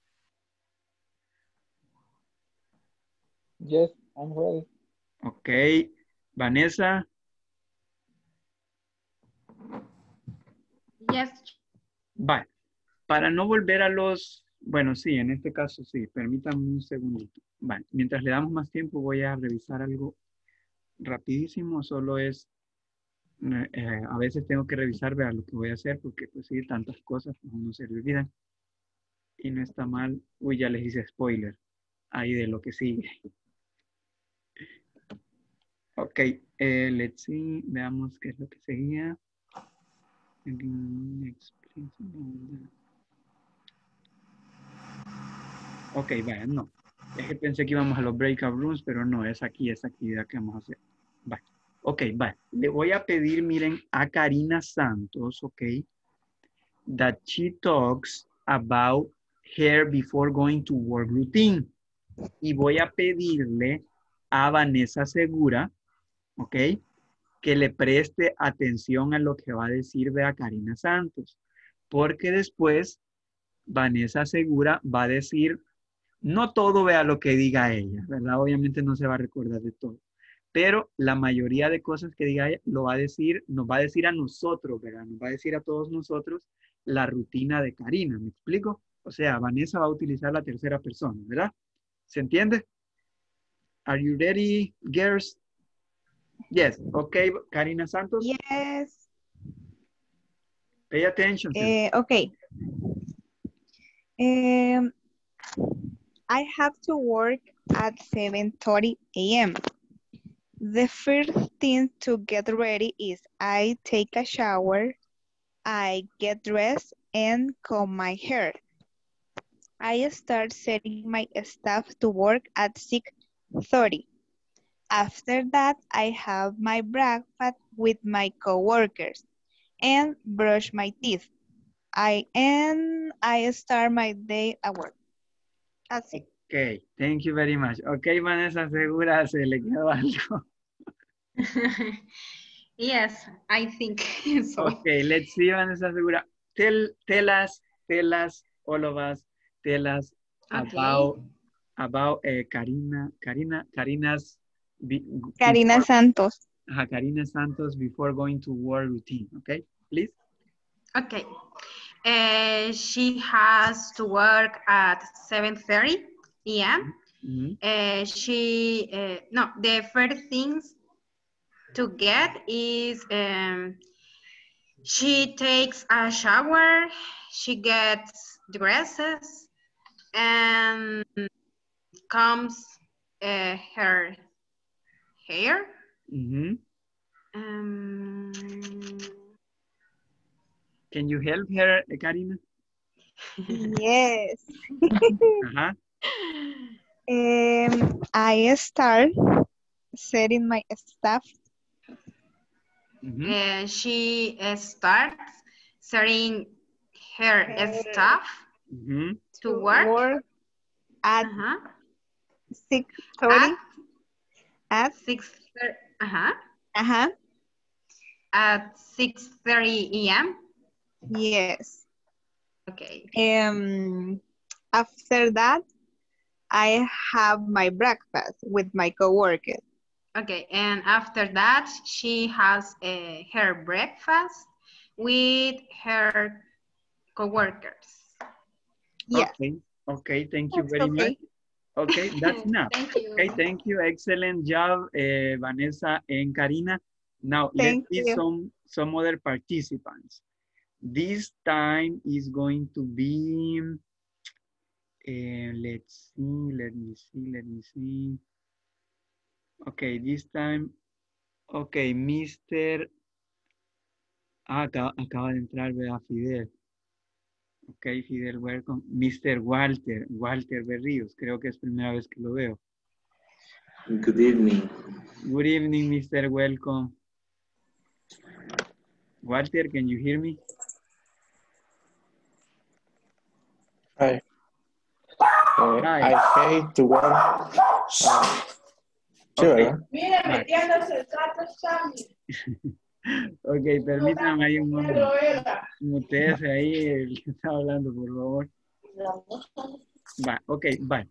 Yes, I'm ready. Okay. Vanessa? Yes. Vale. Para no volver a los Bueno, sí, en este caso sí. Permítanme un segundito. Vale, mientras le damos más tiempo voy a revisar algo rapidísimo. Solo es, a veces tengo que revisar, vean lo que voy a hacer, porque pues sí, tantas cosas, pues uno se le olvidan. Y no está mal. Uy, ya les hice spoiler. Ahí de lo que sigue. Ok, let's see. Veamos qué es lo que seguía. Ok, vaya, no. Es que pensé que íbamos a los breakout rooms, pero no, es aquí esa actividad que vamos a hacer. Va. Ok, va. Le voy a pedir, miren, a Karina Santos, ok, that she talks about her before going to work routine. Y voy a pedirle a Vanessa Segura, ok, que le preste atención a lo que va a decir de a Karina Santos. Porque después Vanessa Segura va a decir, no todo vea lo que diga ella, ¿verdad? Obviamente no se va a recordar de todo. Pero la mayoría de cosas que diga ella lo va a decir, nos va a decir a nosotros, ¿verdad? Nos va a decir a todos nosotros la rutina de Karina, ¿me explico? O sea, Vanessa va a utilizar la tercera persona, ¿verdad? ¿Se entiende? Are you ready, girls? Yes. Okay, Karina Santos. Yes. Pay attention. Okay. I have to work at 7:30 a.m. The first thing to get ready is I take a shower, I get dressed and comb my hair. I start setting my stuff to work at 6:30. After that, I have my breakfast with my coworkers and brush my teeth. I start my day at work. That's it. Okay, thank you very much. Okay, Vanessa Segura, se le quedó algo. Yes, I think so. Okay, let's see, Vanessa Segura. Tell us, all of us, tell us Okay. about Karina's Karina Santos. Karina Santos before going to work routine. Okay, please. Okay. She has to work at 7:30 a.m. Mm-hmm. The first things to get is she takes a shower, she gets dresses, and combs her hair. Mm-hmm. Can you help her, Karina? Yes. Uh-huh. I start setting my stuff. Mm-hmm. She starts setting her stuff to work at 6:30. At 6:30. At 6:30 a.m. Yes. Okay. After that, I have my breakfast with my coworkers. Okay, and after that, she has her breakfast with her coworkers. Yes. Okay, thank you very much. Okay, that's enough. Thank you. Okay, thank you. Excellent job, Vanessa and Karina. Now, let's see some other participants. This time is going to be, let's see, let me see. Okay, this time, okay, Mr. Acaba de entrar, ¿verdad, Fidel? Ok, Fidel, welcome. Mr. Walter Berríos, creo que es primera vez que lo veo. Good evening. Good evening, Mr. Welcome. Walter, can you hear me? Hi. Hi. I hate to work. Okay. Ok, permítame ahí un momento. Muteese ahí el que está hablando, por favor. Va, ok, va.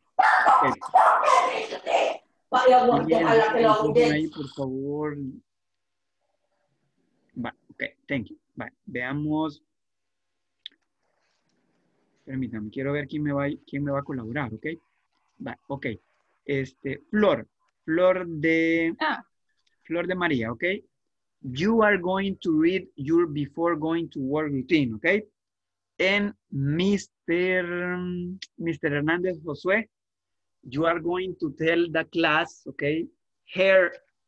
Okay. Ahí, por favor. Va, ok, thank you. Va, veamos. Permítame, quiero ver quién me va a colaborar, ¿ok? Va, ok. Flor de María, ¿ok? You are going to read your before going to work routine, ¿ok? And Mr. Hernandez Josué, you are going to tell the class, okay, her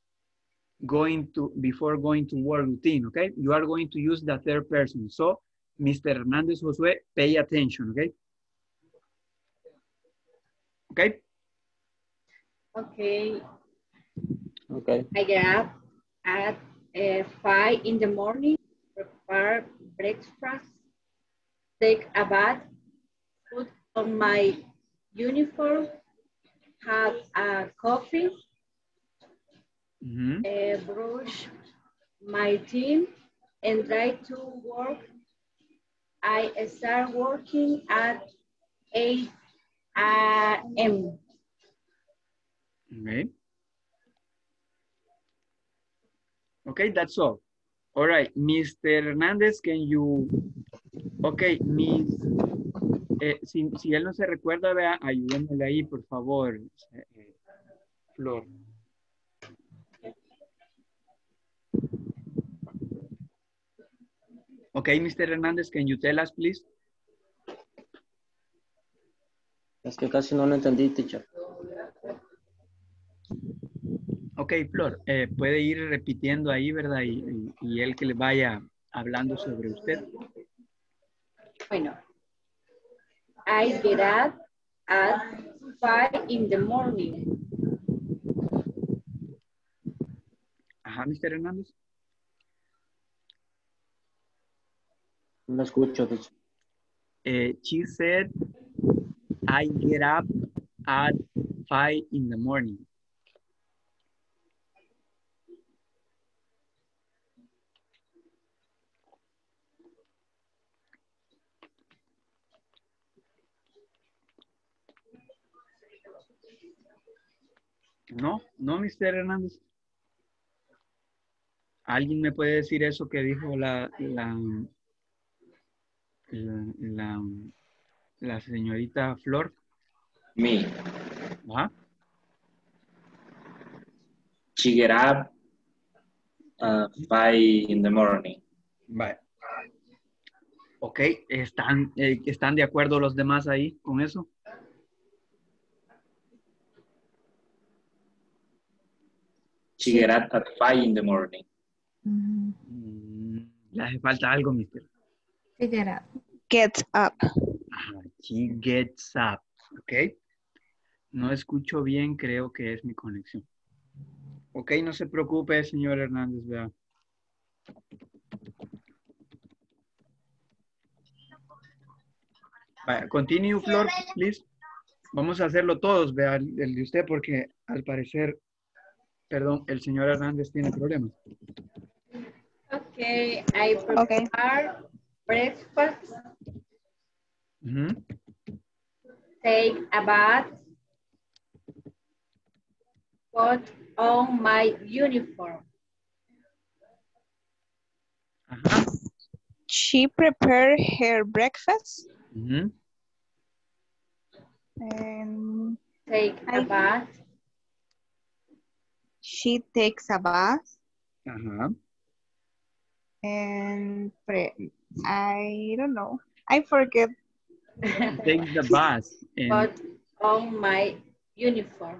before going to work routine, okay? You are going to use the third person. So, Mr. Hernandez Josué, pay attention, okay? Okay? Okay. Okay. I get up at 5 in the morning, prepare breakfast, take a bath, put on my uniform, have a coffee, brush my teeth, and drive to work. I start working at 8 a.m. Okay. Okay, that's all. All right, Mr. Hernandez, can you... Okay, si él no se recuerda, vea, ayúdenmele ahí, por favor, Flor. Okay, Mr. Hernandez, can you tell us, please? Es que casi no lo entendí, teacher. Ok, Flor, puede ir repitiendo ahí, ¿verdad? Y él que le vaya hablando sobre usted. Bueno, I get up at 5 in the morning. Ajá, Mr. Hernández. No escucho, teacher. She said, I get up at 5 in the morning. No, Mr. Hernández. ¿Alguien me puede decir eso que dijo la señorita Flor? Me. ¿Ah? She get up at 5 in the morning. Vale. Ok, ¿están de acuerdo los demás ahí con eso? She get up at 5 in the morning. Le hace falta algo, mister. She get up. Gets up. Ajá, she gets up, ok. No escucho bien, creo que es mi conexión. Ok, no se preocupe, señor Hernández, vea. Vaya, continue, Flor, please. Vamos a hacerlo todos, vea, el de usted, porque al parecer, perdón, el señor Hernández tiene problemas. Okay, I prepare breakfast, take a bath, put on my uniform. She prepared her breakfast. And take a bath. She takes a bath. And I don't know. I forget. Take the bus. Put on my uniform.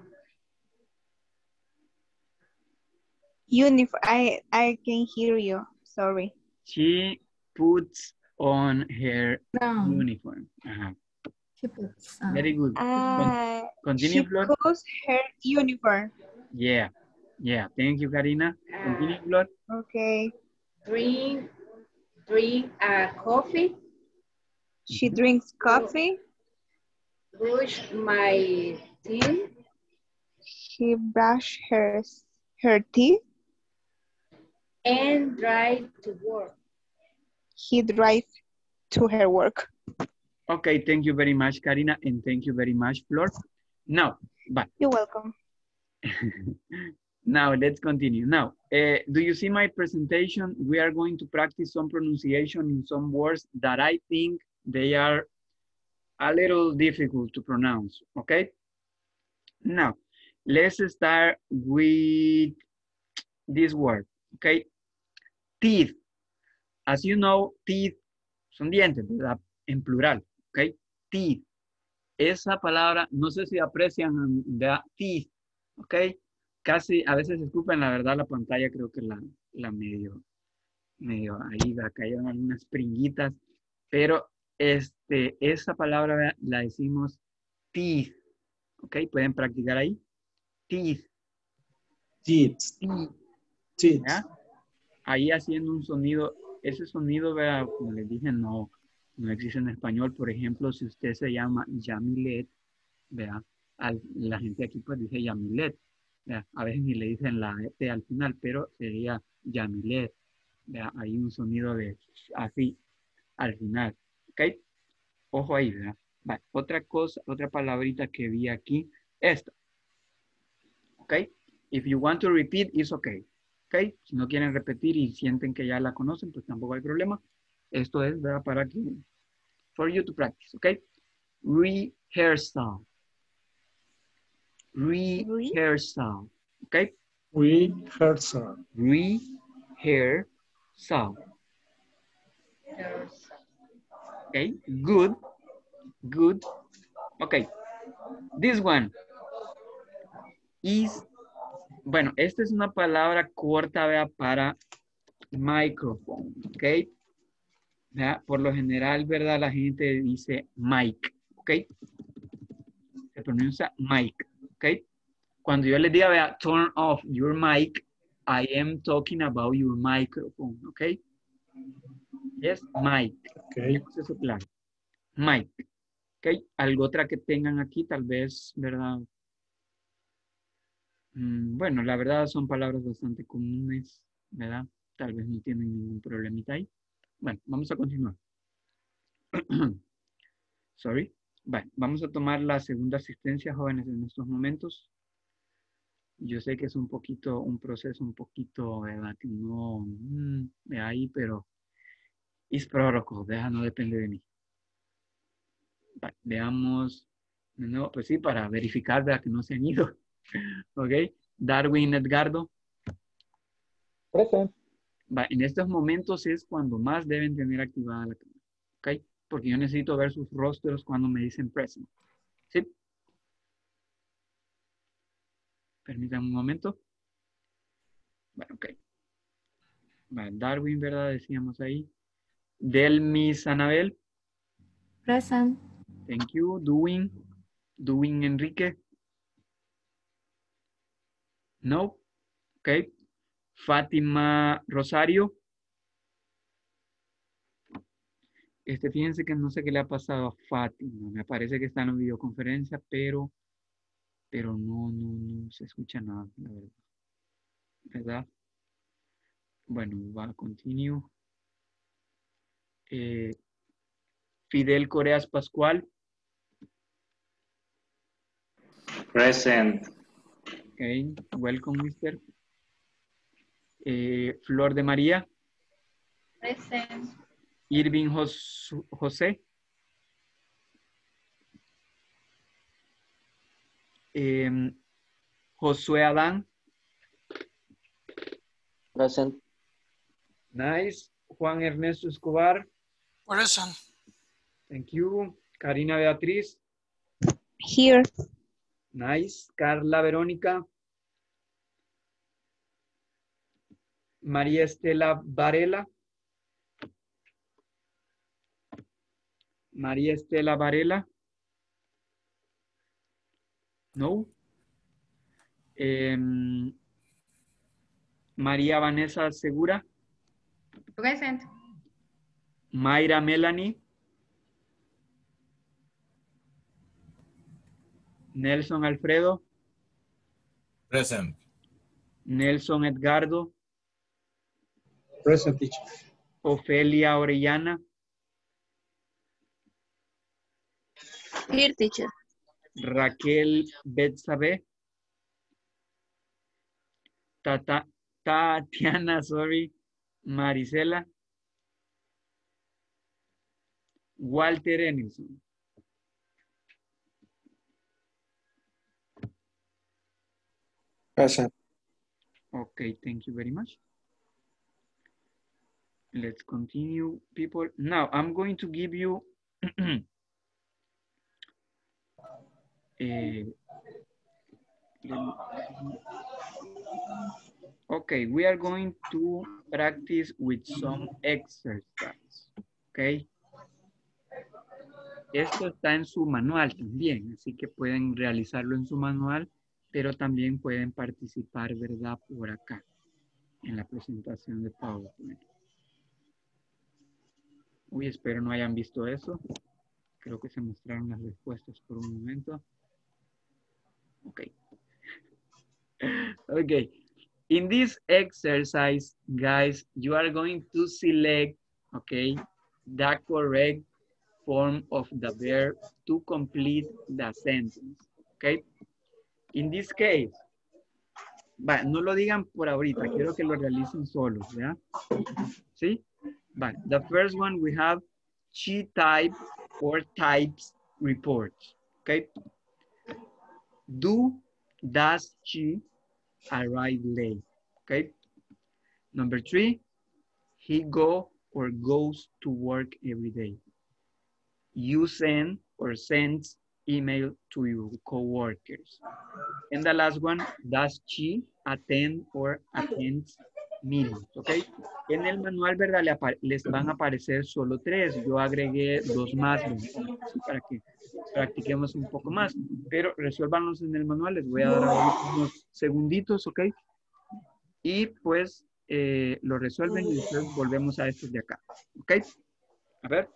Uniform. I can hear you. Sorry. She puts on her uniform. She puts Very good. Continue, she Flor. puts her uniform. Yeah. Thank you, Karina. Continue, Flor. Okay. Drink a coffee. She drinks coffee. Brush my teeth. She brushes her teeth. And drive to work. He drives to her work. Okay, thank you very much, Karina, and thank you very much, Flor. Now, bye. You're welcome. Now, let's continue. Now, do you see my presentation? We are going to practice some pronunciation in some words that I think they are a little difficult to pronounce, okay? Now, let's start with this word, okay? Teeth. As you know, teeth son dientes, ¿verdad? En plural, okay? Teeth. Esa palabra, no sé si aprecian, ¿verdad? Teeth, okay? Casi, a veces escupen, la verdad, la pantalla creo que la medio ahí, cayeron algunas pringuitas, pero esa palabra, ¿verdad? La decimos teeth, ok, pueden practicar ahí, teeth, Teeth. Teeth. ¿ya? Ahí haciendo un sonido, ese sonido, ¿verdad? Como les dije, no existe en español. Por ejemplo, si usted se llama Yamilet, ¿verdad? La gente aquí pues dice Yamilet, ¿verdad? A veces ni le dicen la T al final, pero sería Yamilet, ¿verdad? Hay un sonido de así al final, ¿ok? Ojo ahí, ¿verdad? Vale. Otra cosa, otra palabrita que vi aquí, esta, ¿ok? If you want to repeat, it's okay. ¿Ok? Si no quieren repetir y sienten que ya la conocen, pues tampoco hay problema. Esto es, ¿verdad? Para que, for you to practice, ¿ok? Rehearsal. Rehearsal, ¿ok? Rehearsal. Rehearsal. Okay, good. Okay, this one is, bueno, esta es una palabra corta, ¿verdad? Para microphone, ¿ok? ¿Verdad? Por lo general, ¿verdad? La gente dice mic, ¿ok? Se pronuncia mic, ¿ok? Cuando yo les diga, ¿verdad? Turn off your mic, I am talking about your microphone, ¿ok? Yes, mic. Okay. Eso claro. Mic. ¿Ok? Algo otra que tengan aquí, tal vez, ¿verdad? Bueno, la verdad son palabras bastante comunes, ¿verdad? Tal vez no tienen ningún problemita ahí. Bueno, vamos a continuar. Sorry. Bueno, vamos a tomar la segunda asistencia, jóvenes, en estos momentos. Yo sé que es un proceso un poquito, ¿verdad? Que no de ahí, pero es protocol, ¿verdad? No depende de mí. Vale, veamos de nuevo, pues sí, para verificar, ¿verdad? Que no se han ido. Ok, Darwin, Edgardo. Present. En estos momentos es cuando más deben tener activada la cámara, ¿ok? Porque yo necesito ver sus rostros cuando me dicen present, ¿sí? Permítanme un momento. Bueno, ok. Darwin, ¿verdad? Decíamos ahí. Delmis, Anabel. Present. Thank you. Doing, Enrique. No. Ok. Fátima Rosario. Fíjense que no sé qué le ha pasado a Fátima. Me parece que está en la videoconferencia, pero no se escucha nada, la verdad. ¿Verdad? Bueno, va a continue. Fidel Coreas Pascual. Present. Okay, welcome, mister. Flor de María. Present. Irving José. Josué Adán. Present. Nice. Juan Ernesto Escobar. Present. Thank you. Karina Beatriz. Here. Nice. Carla Verónica. María Estela Varela. María Estela Varela. No. María Vanessa Segura. Present. Mayra Melanie. Nelson Alfredo. Present. Nelson Edgardo. Present, teacher. Ofelia Orellana. Here, teacher. Raquel Betsabe. Tatiana, sorry. Marisela. Walter Enelson. Present. Okay, thank you very much. Let's continue, people. Now, I'm going to give you okay, we are going to practice with some exercise. Okay. Esto está en su manual también, así que pueden realizarlo en su manual, pero también pueden participar, ¿verdad? Por acá, en la presentación de PowerPoint. Uy, espero no hayan visto eso. Creo que se mostraron las respuestas por un momento. Ok. Okay. In this exercise, guys, you are going to select, okay, the correct form of the verb to complete the sentence, okay? In this case, no lo digan por ahorita, quiero que lo realicen solos, ¿ya? ¿Sí? The first one we have, she type or types reports, okay? Does she arrive late, okay? Number 3, he go or goes to work every day. You send or sends email to your coworkers. And the last one, does she attend or attends meetings, okay? En el manual, ¿verdad? Les van a aparecer solo 3. Yo agregué 2 más, para que practiquemos un poco más. Pero resuélvanlos en el manual. Les voy a dar unos segunditos, ¿ok? Y pues lo resuelven y después volvemos a estos de acá, ¿ok? A ver.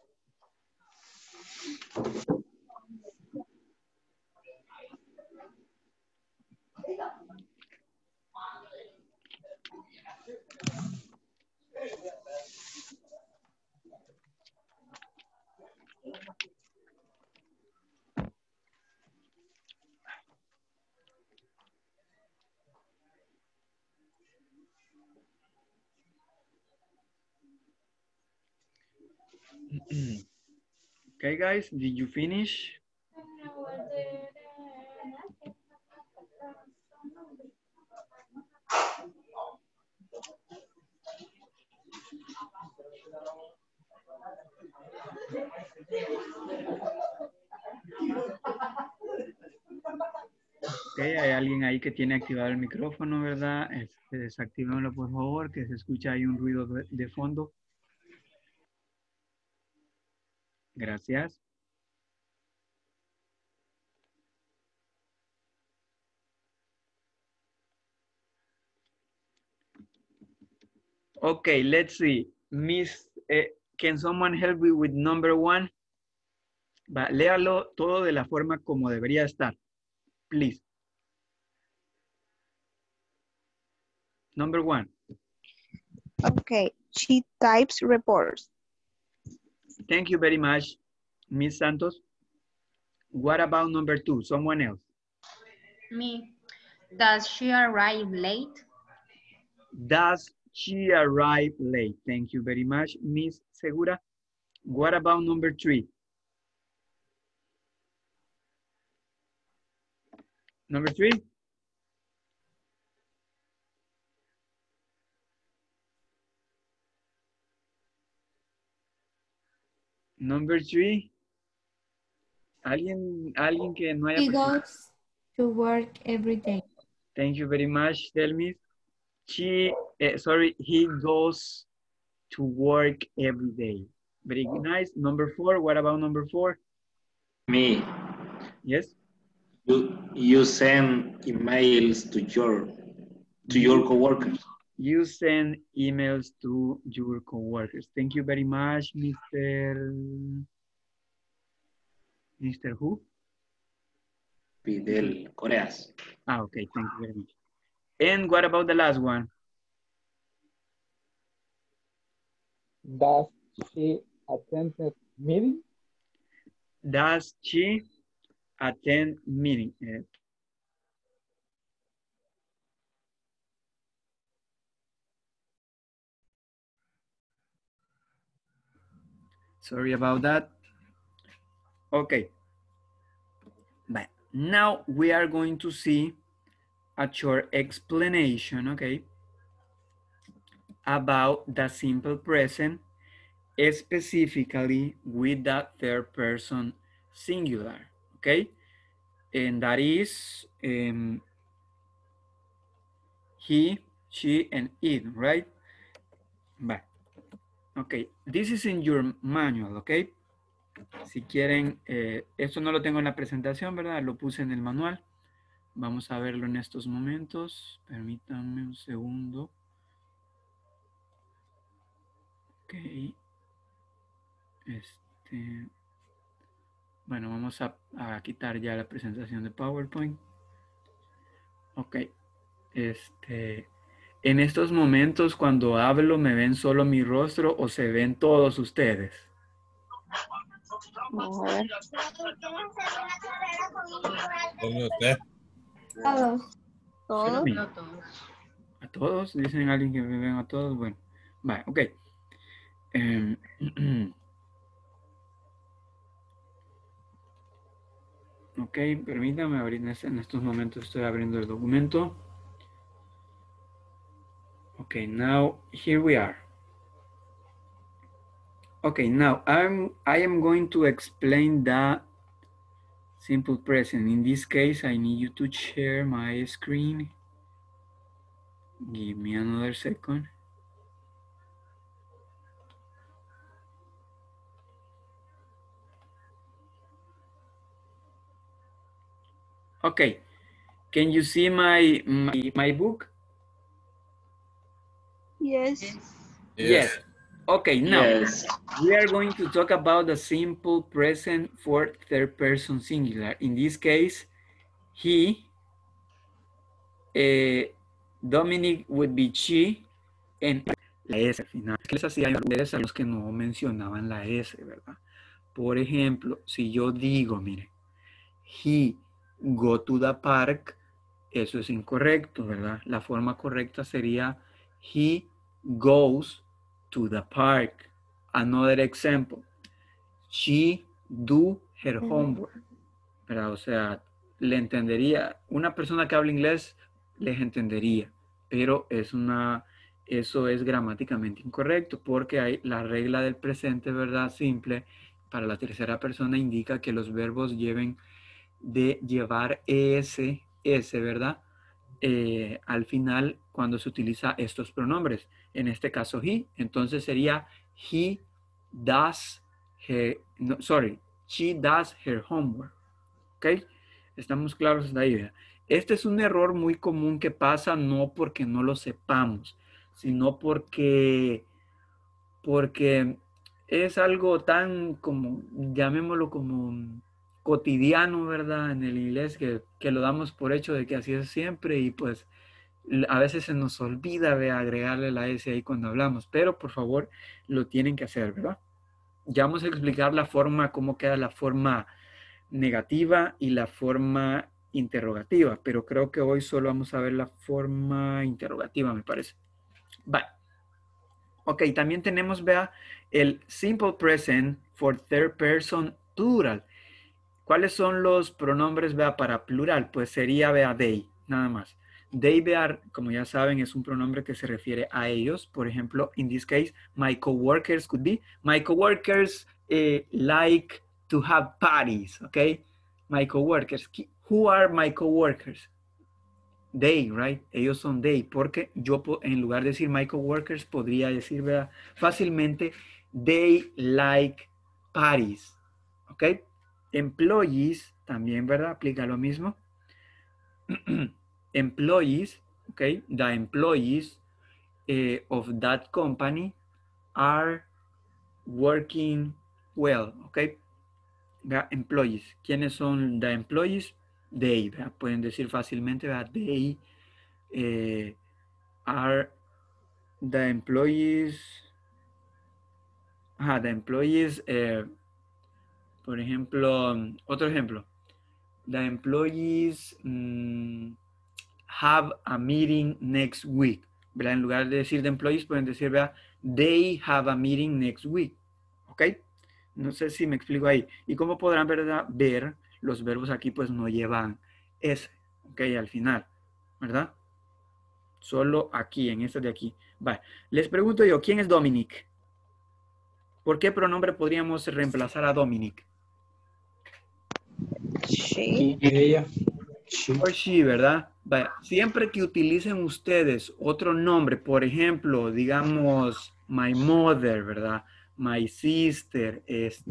Okay, guys, did you finish? Okay, hay alguien ahí que tiene activado el micrófono, ¿verdad? Desactívenlo, por favor, que se escucha ahí un ruido de fondo. Gracias. Okay, let's see. Can someone help me with number 1? Léalo todo de la forma como debería estar. Please. Number 1. Okay, she types reports. Thank you very much, Miss Santos. What about number 2? Someone else. Me. Does she arrive late? Does she arrive late? Thank you very much, Miss Segura. What about number 3? Number 3? Number 3. ¿Alguien que no haya... He goes to work every day. Thank you very much, tell me. He goes to work every day. Very nice. Number 4, what about number 4? Me. Yes? You send emails to your coworkers. You send emails to your coworkers. Thank you very much, Mr. Who? Fidel Coreas. Okay, thank you very much. And what about the last one? Does she attend the meeting? Does she attend meeting? Sorry about that. Okay. But now we are going to see a short explanation, okay, about the simple present, specifically with the third person singular, okay? And that is he, she, and it, right? But, okay, this is in your manual, okay? Si quieren, esto no lo tengo en la presentación, ¿verdad? Lo puse en el manual. Vamos a verlo en estos momentos. Permítanme un segundo. Ok. Bueno, vamos a quitar ya la presentación de PowerPoint. Ok. En estos momentos, cuando hablo, ¿me ven solo mi rostro o se ven todos ustedes? Vamos a ver. Todos. Todos. Sí, ¿a todos? ¿Dicen alguien que me ven a todos? Bueno, vale, ok. Ok, permítame abrir en estos momentos, estoy abriendo el documento. Okay, now here we are. Okay, now I am going to explain the simple present. In this case, I need you to share my screen. Give me another second. Okay, can you see my book? Yes. Yes. Okay, now Yes. we are going to talk about the simple present for third person singular. In this case, he, Dominic would be she, and la S al final. Les hacía ustedes a los que no mencionaban la S, ¿verdad? Por ejemplo, si yo digo, mire, he go to the park, eso es incorrecto, ¿verdad? La forma correcta sería he goes to the park. Another example, she do her homework, ¿verdad? O sea, le entendería, una persona que habla inglés les entendería, pero eso es gramáticamente incorrecto porque hay la regla del presente, ¿verdad? Simple, para la tercera persona indica que los verbos deben de llevar ese, ¿verdad? Al final cuando se utiliza estos pronombres. En este caso, he. Entonces sería he does her, no, sorry, she does her homework. ¿Ok? Estamos claros hasta ahí. Este es un error muy común que pasa no porque no lo sepamos, sino porque es algo tan como, llamémoslo como cotidiano, ¿verdad? En el inglés que lo damos por hecho de que así es siempre y pues a veces se nos olvida de agregarle la S ahí cuando hablamos, pero por favor lo tienen que hacer, ¿verdad? Ya vamos a explicar la forma, cómo queda la forma negativa y la forma interrogativa, pero creo que hoy solo vamos a ver la forma interrogativa, me parece. Vale. Ok, también tenemos, vea, el simple present for third person plural. ¿Cuáles son los pronombres, vea, para plural? Pues sería, vea, they, nada más. They, vea, como ya saben, es un pronombre que se refiere a ellos. Por ejemplo, in this case, my coworkers could be, my coworkers like to have parties, okay? My coworkers. Who are my coworkers? They, right? Ellos son they, porque yo en lugar de decir my coworkers podría decir, ¿verdad? Fácilmente, they like parties, ¿ok? Employees, también, ¿verdad? Aplica lo mismo. Employees, ¿ok? The employees of that company are working well, ¿ok? ¿Verdad? Employees. ¿Quiénes son the employees? They, ¿verdad? Pueden decir fácilmente, ¿verdad? They are the employees. The employees, por ejemplo, otro ejemplo. The employees have a meeting next week. ¿Verdad? En lugar de decir the employees, pueden decir, ¿verdad? They have a meeting next week. ¿Ok? No sé si me explico ahí. Y como podrán, ¿verdad? Ver, los verbos aquí pues no llevan S, ¿ok? Al final. ¿verdad? Solo aquí, en esta de aquí. Vale. Les pregunto yo, ¿quién es Dominic? ¿Por qué pronombre podríamos reemplazar a Dominic? She. Ella. O she, ¿verdad? Vaya, siempre que utilicen ustedes otro nombre, por ejemplo, digamos, my mother, ¿verdad? My sister,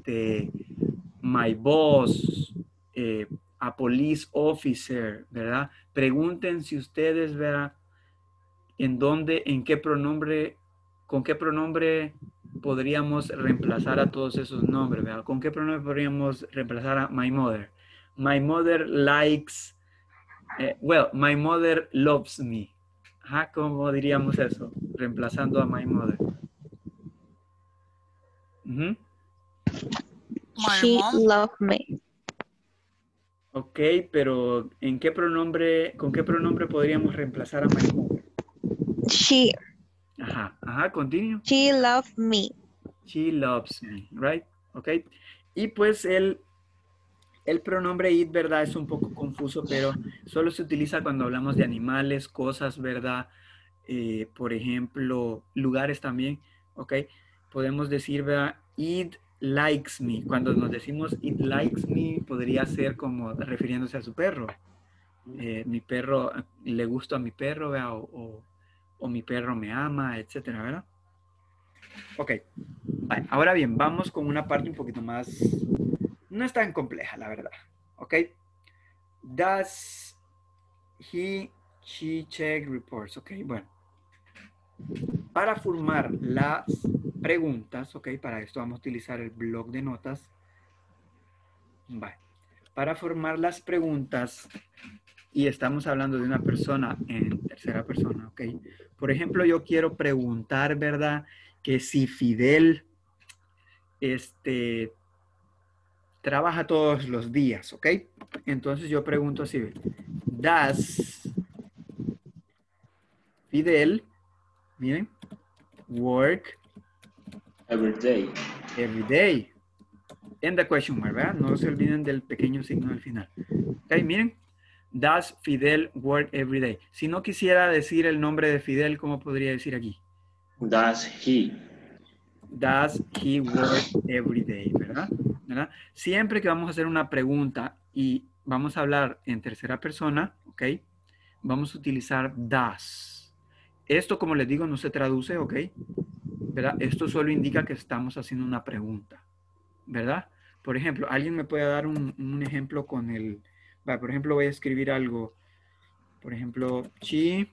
my boss, a police officer, ¿verdad? Pregunten si ustedes, ¿verdad? En qué pronombre, con qué pronombre podríamos reemplazar a todos esos nombres, ¿verdad? ¿Con qué pronombre podríamos reemplazar a my mother? My mother likes, my mother loves me. Ajá, ¿cómo diríamos eso? Reemplazando a my mother. She loves me. Ok, pero con qué pronombre podríamos reemplazar a my mother? She. Ajá, continue. She loves me. She loves me, right? Ok. Y pues el pronombre it, ¿verdad? Es un poco confuso, pero solo se utiliza cuando hablamos de animales, cosas, ¿verdad? Por ejemplo, lugares también, ¿ok? Podemos decir, ¿verdad? It likes me. Cuando nos decimos it likes me, podría ser como refiriéndose a su perro. Mi perro, le gusta a mi perro, ¿verdad? O mi perro me ama, etcétera, ¿verdad? Ok. Vale. Ahora bien, vamos con una parte un poquito más... No es tan compleja, la verdad. ¿Ok? Does he, she check reports? Ok, bueno. Para formar las preguntas, ok, para esto vamos a utilizar el bloc de notas. Vale. Para formar las preguntas, y estamos hablando de una persona en tercera persona, ok. Por ejemplo, yo quiero preguntar, ¿verdad? Que si Fidel, trabaja todos los días, ¿ok? Entonces yo pregunto así, ¿does Fidel, miren, work Every day. every day? En the question mark, ¿verdad? No se olviden del pequeño signo al final. ¿Ok? Miren, does Fidel work every day? Si no quisiera decir el nombre de Fidel, ¿cómo podría decir aquí? Does he. Does he work every day, ¿verdad? ¿Verdad? Siempre que vamos a hacer una pregunta y vamos a hablar en tercera persona, ¿ok? Vamos a utilizar does. Esto, como les digo, no se traduce, ¿ok? ¿Verdad? Esto solo indica que estamos haciendo una pregunta, ¿verdad? Por ejemplo, ¿alguien me puede dar un ejemplo con el... Por ejemplo, voy a escribir algo. Por ejemplo, she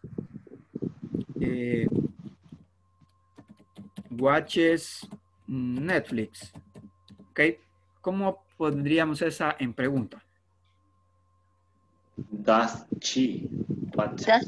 watches Netflix. ¿Ok? ¿Cómo pondríamos esa en pregunta? Does she? What? Does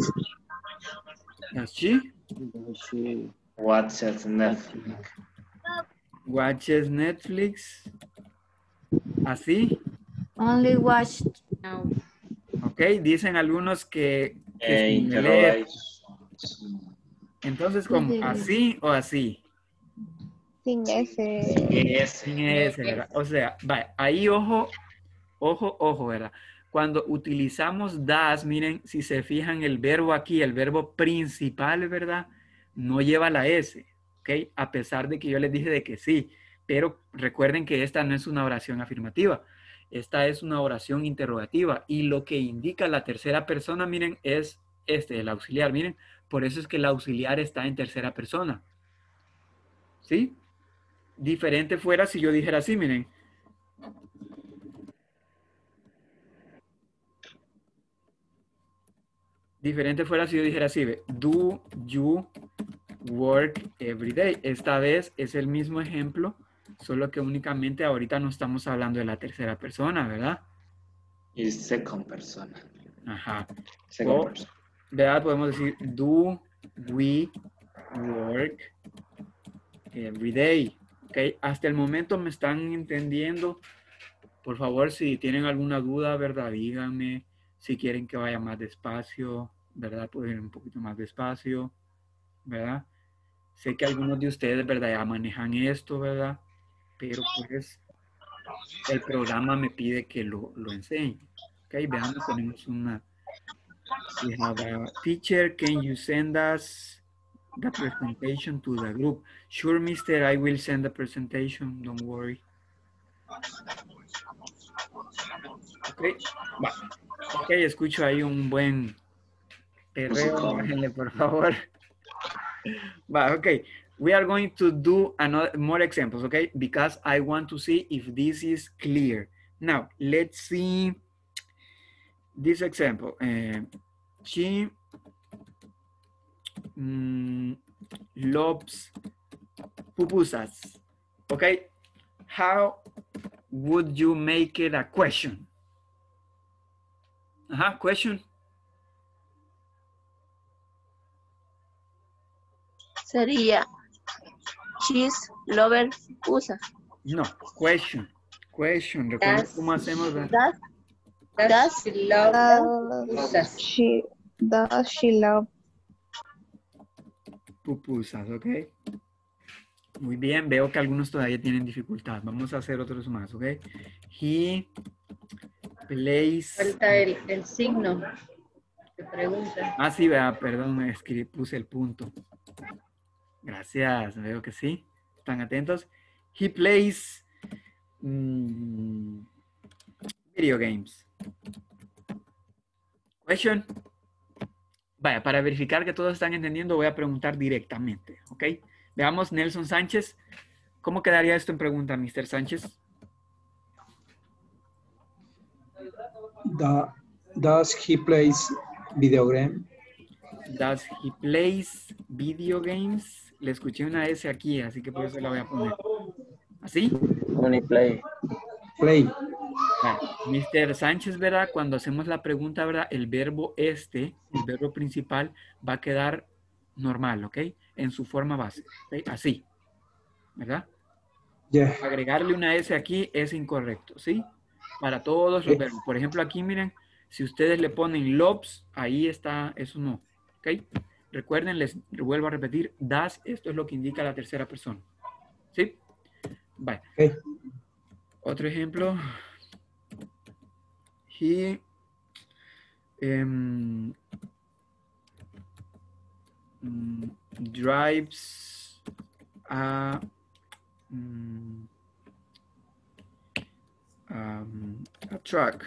she? Watches Netflix. Watches Netflix. ¿Así? Only watch. No. Ok, dicen algunos que sin leer. Entonces, ¿cómo? ¿Así o así? Sin ese. Sin ese, ¿verdad? O sea, vaya, ahí ojo, ¿verdad? Cuando utilizamos does, miren, si se fijan el verbo aquí, el verbo principal, ¿verdad? No lleva la S, ¿ok? A pesar de que yo les dije de que sí, pero recuerden que esta no es una oración afirmativa, esta es una oración interrogativa y lo que indica la tercera persona, miren, es el auxiliar, miren, por eso es que el auxiliar está en tercera persona, ¿sí? Diferente fuera si yo dijera así, miren. Diferente fuera si yo dijera así, do you work every day? Esta vez es el mismo ejemplo, solo que únicamente ahorita no estamos hablando de la tercera persona, ¿verdad? Y second persona. Ajá. Second person. ¿Verdad? Podemos decir, do we work every day? ¿Ok? Hasta el momento me están entendiendo. Por favor, si tienen alguna duda, ¿verdad? Díganme. Si quieren que vaya más despacio, ¿verdad? Pueden ir un poquito más despacio, ¿verdad? Sé que algunos de ustedes, ¿verdad? Ya manejan esto, ¿verdad? Pero pues el programa me pide que lo enseñe. ¿Ok? Veamos, tenemos We have a teacher, can you send us the presentation to the group? Sure, mister, I will send the presentation, don't worry. Ok, va. Ok, escucho ahí un buen perreo, bájenle por favor. Va, ok. We are going to do another more examples, okay? Because I want to see if this is clear. Now, let's see this example. She loves pupusas. Okay? How would you make it a question? Question. Sería, she's lover pupusa. No, question. Question. ¿Recuerdan cómo hacemos? Does she love pupusas? Does she love pupusas, ok? Muy bien, veo que algunos todavía tienen dificultad. Vamos a hacer otros más, ok? He plays... Falta el signo de pregunta. Ah, sí, vea, perdón, puse el punto. Gracias, veo que sí. ¿Están atentos? He plays video games. Question. Vaya, para verificar que todos están entendiendo, voy a preguntar directamente, ¿ok? Veamos, Nelson Sánchez. ¿Cómo quedaría esto en pregunta, Mr. Sánchez? Does he plays video game? Does he plays video games? Le escuché una S aquí, así que por eso la voy a poner. ¿Así? Only play. Play. Mr. Sánchez, ¿verdad? Cuando hacemos la pregunta, ¿verdad? El verbo el verbo principal, va a quedar normal, ¿ok? En su forma base, ¿ok? Así, ¿verdad? Yeah. Agregarle una S aquí es incorrecto, ¿sí? Para todos los verbos. Por ejemplo, aquí, miren, si ustedes le ponen loves, ahí está, eso no, ¿ok? Recuerden, les vuelvo a repetir, does, esto es lo que indica la tercera persona, ¿sí? Vale. Okay. Otro ejemplo. He drives a truck.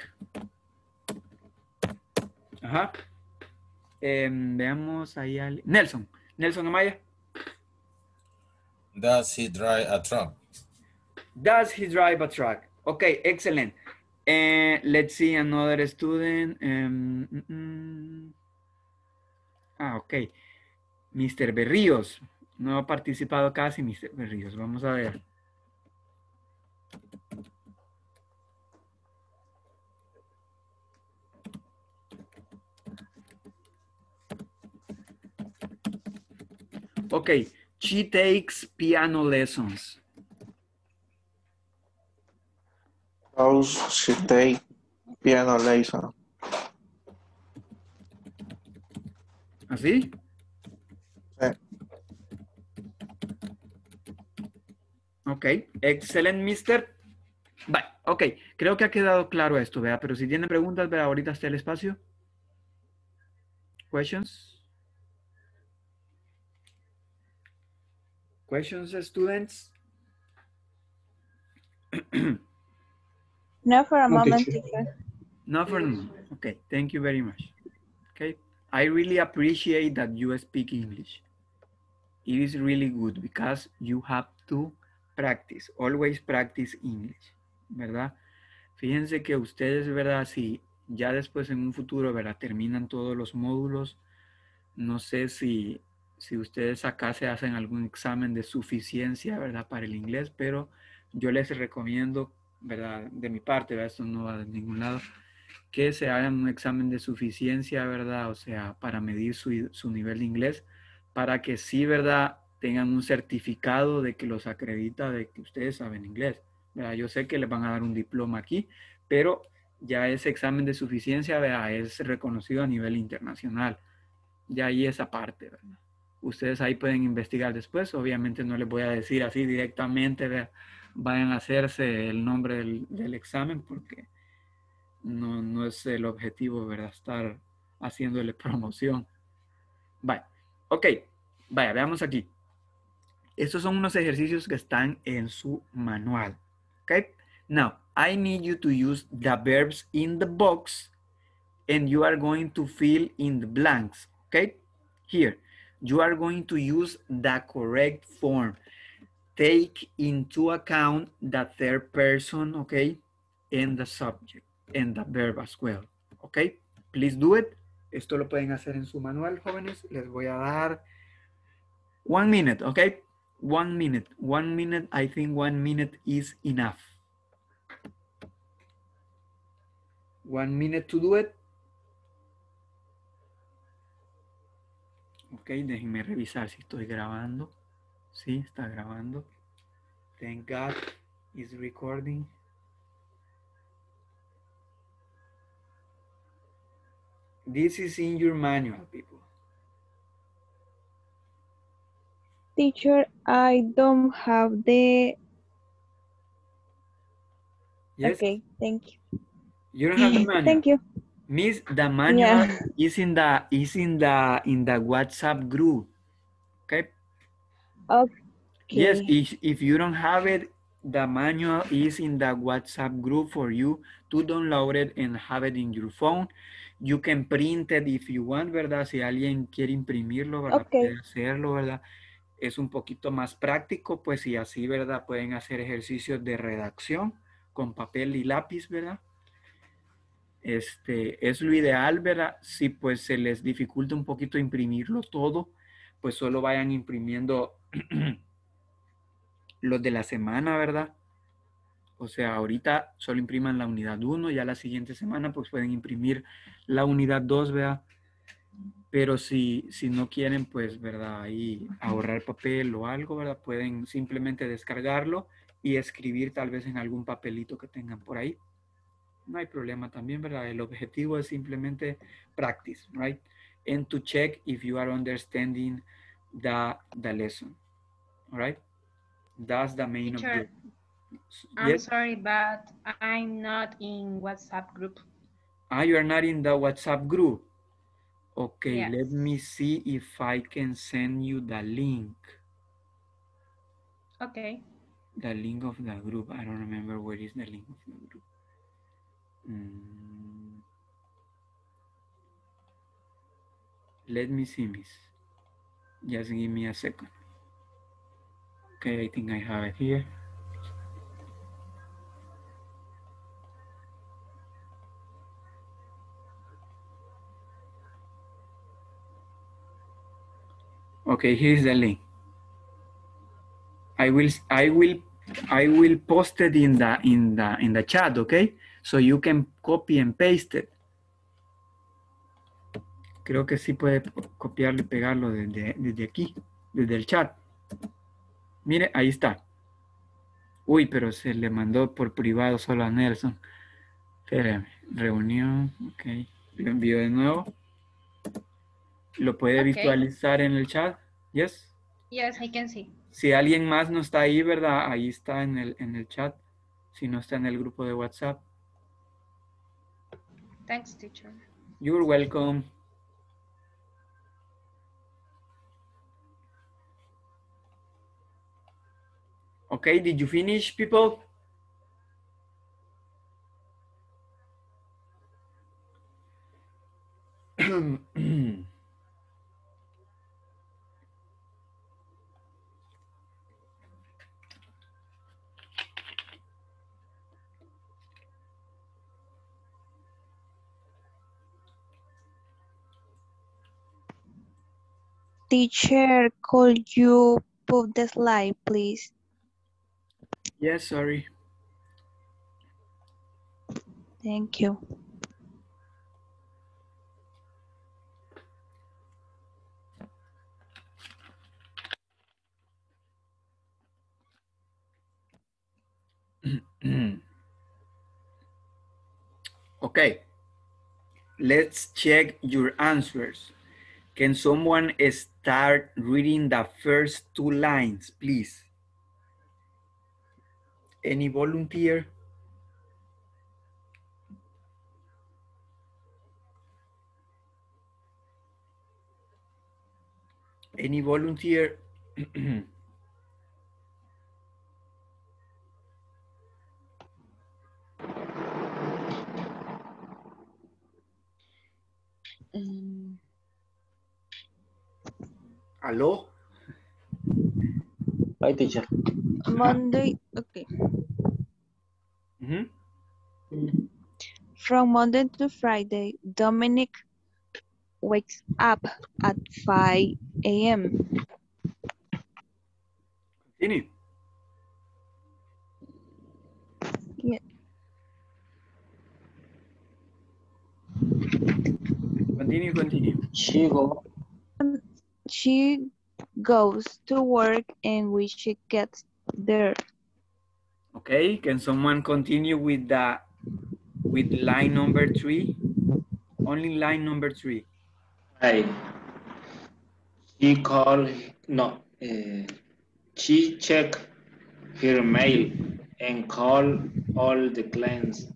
Ajá. Veamos ahí al Nelson. Nelson Amaya. Does he drive a truck? Does he drive a truck? Okay, excellent. Let's see another student. Ok. Mr. Berríos. No ha participado casi Mr. Berríos. Vamos a ver. Okay. She takes piano lessons. Does she take piano lesson? ¿Así? Sí. Ok, excelente, mister. Vale, ok, creo que ha quedado claro esto, vea, pero si tienen preguntas, vea, ahorita está el espacio. Questions? Questions, students? No, for a No, moment, teacher. teacher. No for now. Okay, thank you very much. Okay, I really appreciate that you speak English. It is really good because you have to practice, always practice English, ¿verdad? Fíjense que ustedes, ¿verdad? Si ya después en un futuro, ¿verdad? Terminan todos los módulos, no sé si ustedes acá se hacen algún examen de suficiencia, ¿verdad? Para el inglés, pero yo les recomiendo, ¿verdad? De mi parte, ¿verdad? Esto no va de ningún lado, que se hagan un examen de suficiencia, ¿verdad? O sea, para medir su nivel de inglés, para que sí, ¿verdad? Tengan un certificado de que los acredita de que ustedes saben inglés, ¿verdad? Yo sé que les van a dar un diploma aquí, pero ya ese examen de suficiencia, ¿verdad? Es reconocido a nivel internacional. Ya ahí esa parte, ¿verdad? Ustedes ahí pueden investigar después. Obviamente no les voy a decir así directamente, ¿verdad? Vayan a hacerse el nombre del examen porque no es el objetivo, ¿verdad? Estar haciéndole promoción. Vaya, ok, vaya, veamos aquí. Estos son unos ejercicios que están en su manual. Okay. Now, I need you to use the verbs in the box and you are going to fill in the blanks. Okay. Here, you are going to use the correct form. Take into account the third person, okay, and the subject and the verb as well. Okay. Please do it. Esto lo pueden hacer en su manual, jóvenes. Les voy a dar 1 minute, okay? 1 minute. 1 minute. I think 1 minute is enough. 1 minute to do it. Ok, déjenme revisar si estoy grabando. Sí, está grabando. Thank God it's recording. This is in your manual, people. Teacher, I don't have the... Yes? Okay, thank you. You don't have the manual? Thank you. Miss, the manual is in the WhatsApp group. Okay? Okay. Yes, if you don't have it, the manual is in the WhatsApp group for you to download it and have it in your phone. You can print it if you want, ¿verdad? Si alguien quiere imprimirlo, ¿verdad? Okay. Puede hacerlo, ¿verdad? Es un poquito más práctico, pues, y así, ¿verdad? Pueden hacer ejercicios de redacción con papel y lápiz, ¿verdad? Es lo ideal, ¿verdad? Si pues se les dificulta un poquito imprimirlo todo, pues solo vayan imprimiendo los de la semana, ¿verdad? O sea, ahorita solo impriman la unidad 1, ya la siguiente semana pues pueden imprimir la unidad 2, ¿verdad? Pero si no quieren, pues, ¿verdad? Ahí ahorrar papel o algo, ¿verdad? Pueden simplemente descargarlo y escribir tal vez en algún papelito que tengan por ahí. No hay problema también, ¿verdad? El objetivo es simplemente practice, right? And to check if you are understanding the lesson, all right? That's the main Teacher, objective. I'm Yes? sorry, but I'm not in WhatsApp group. Ah, you are not in the WhatsApp group. Okay, Yes. let me see if I can send you the link. Okay. The link of the group. I don't remember where is the link of the group. Let me see, miss. Just give me a second. Okay, I think I have it here. Okay, here's the link. I will post it in the chat, okay? So you can copy and paste it. Creo que sí puede copiarlo y pegarlo desde aquí, desde el chat. Mire, ahí está. Uy, pero se le mandó por privado solo a Nelson. Espérame, reunión, ok. Lo envío de nuevo. ¿Lo puede visualizar en el chat? Yes. Yes, I can see. Si alguien más no está ahí, ¿verdad? Ahí está en el chat. Si no está en el grupo de WhatsApp. Thanks, teacher. You're welcome. Okay, did you finish, people? Teacher, could you put the slide, please? Yes, sorry. Thank you. Okay, let's check your answers. Can someone start reading the first 2 lines, please? Any volunteer? Any volunteer? ¿Aló? Hi, teacher. Monday, okay. Mhm. From Monday to Friday, Dominic wakes up at 5 a.m. Continue. Yeah. Continue. She goes to work and when she gets there. Okay, can someone continue with line number 3? Only line number 3. Right. She called, no, she checked her mail and called all the clients.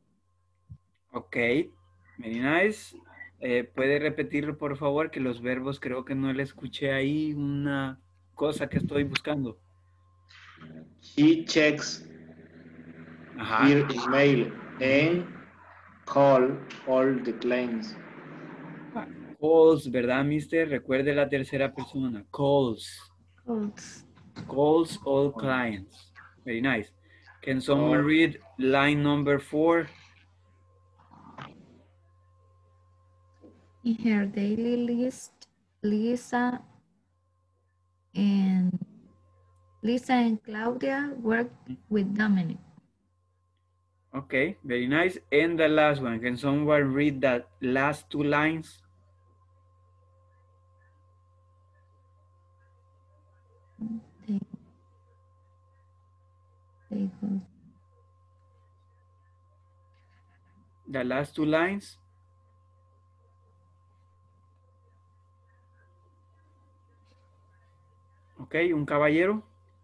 Ok, very nice. ¿Puede repetirlo, por favor? Que los verbos creo que no le escuché ahí una cosa que estoy buscando. She checks Ajá. her email and call all the clients. Calls, ¿verdad, mister? Recuerde la tercera persona. Calls. Calls all clients. Very nice. Can someone read line number 4? In her daily list, Lisa and Claudia work with Dominic. Okay, very nice. And the last one, can someone read that last 2 lines? The last 2 lines? Okay, un caballero.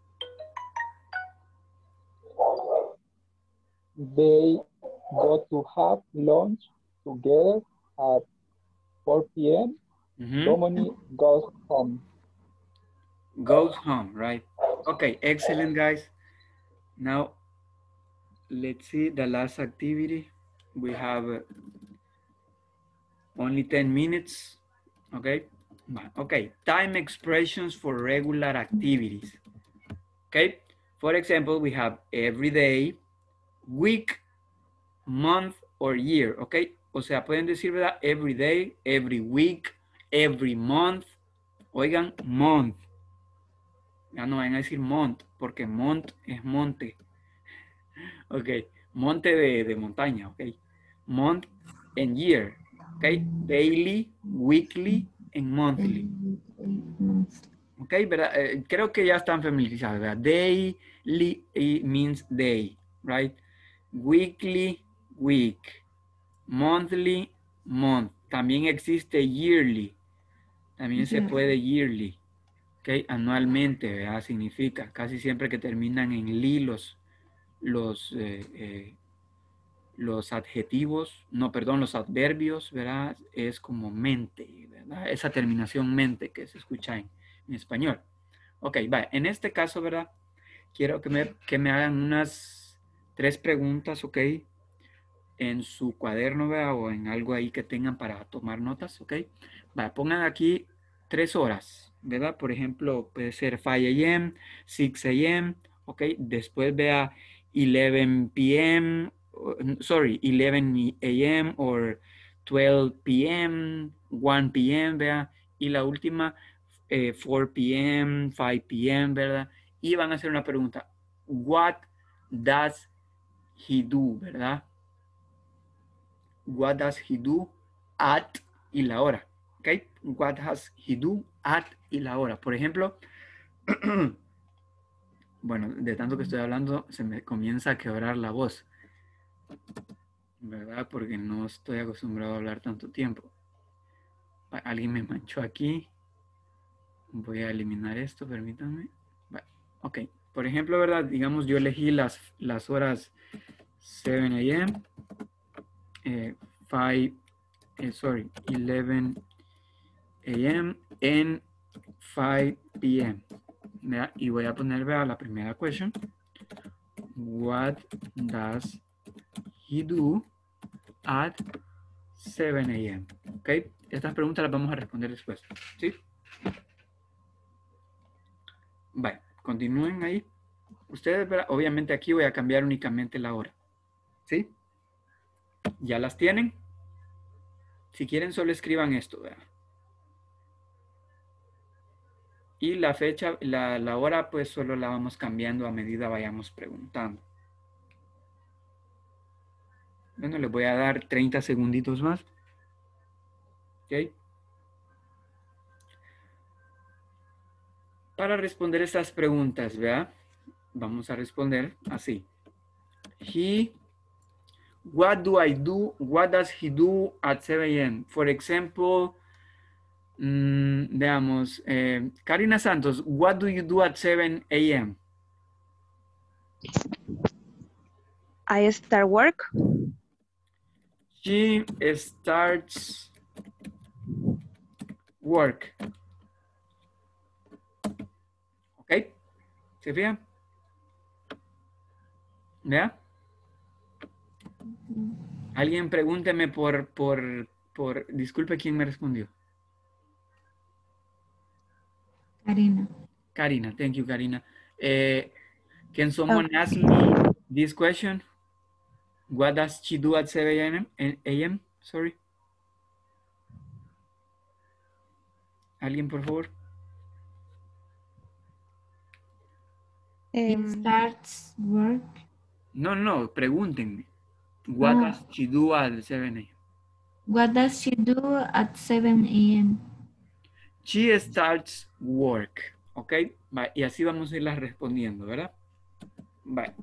They go to have lunch together at 4 p.m. Dominic goes home. Goes home, right? Okay, excellent, guys. Now, let's see the last activity. We have only 10 minutes, okay? Okay, time expressions for regular activities. Okay, for example, we have every day, week, month, or year, okay? O sea, pueden decir, ¿verdad? Every day, every week, every month. Oigan, month. Ya no van a decir month, porque month es monte. Ok, monte de montaña, ok. Month and year, ok. Daily, weekly, and monthly. Ok, ¿verdad? Creo que ya están familiarizados, ¿verdad? Daily means day, right? Weekly, week. Monthly, month. También existe yearly. También se puede yearly. Ok, anualmente, ¿verdad? Significa casi siempre que terminan en li los adjetivos, no, perdón, los adverbios, ¿verdad? Es como mente, ¿verdad? Esa terminación mente que se escucha en español. Ok, va, en este caso, ¿verdad? Quiero que me hagan unas 3 preguntas, ¿ok? En su cuaderno, ¿verdad? O en algo ahí que tengan para tomar notas, ¿ok? Va, pongan aquí 3 horas, ¿verdad? Por ejemplo, puede ser 5 a.m., 6 a.m., ¿ok? Después vea 11 p.m., sorry, 11 a.m. or 12 p.m., 1 p.m., ¿verdad? Y la última, 4 p.m., 5 p.m., ¿verdad? Y van a hacer una pregunta. What does he do, ¿verdad? What does he do at y la hora? ¿Ok? What does he do at y la hora? Por ejemplo, bueno, de tanto que estoy hablando, se me comienza a quebrar la voz, ¿verdad? Porque no estoy acostumbrado a hablar tanto tiempo. Alguien me manchó aquí. Voy a eliminar esto, permítanme. Ok, por ejemplo, ¿verdad? Digamos, yo elegí las horas 7 a.m., 11 a.m. and 5 p.m. ¿Vea? Y voy a poner, vea, la primera question. What does he do at 7 a.m.? ¿Ok? Estas preguntas las vamos a responder después. ¿Sí? Vale, continúen ahí. Ustedes, ¿verdad? Obviamente aquí voy a cambiar únicamente la hora. ¿Sí? ¿Ya las tienen? Si quieren, solo escriban esto, ¿verdad? Y la fecha, la hora, pues solo la vamos cambiando a medida vayamos preguntando. Bueno, les voy a dar 30 segunditos más. ¿Ok? Para responder estas preguntas, ¿verdad? Vamos a responder así. What does he do at 7 a.m.? For example, veamos, Karina Santos, what do you do at 7 a.m.? I start work. She starts work. ¿Ok? ¿Se fijan? ¿Ya? Alguien pregúnteme disculpe, ¿quién me respondió? Karina. Karina, thank you, Karina. Can someone ask me this question? What does she do at 7 a.m.? Sorry. ¿Alguien, por favor? He starts work. No, pregúntenme. What does she do at 7 a.m.? What does she do at 7 a.m.? She starts work. ¿Ok? Vale, y así vamos a irlas respondiendo, ¿verdad? Vale.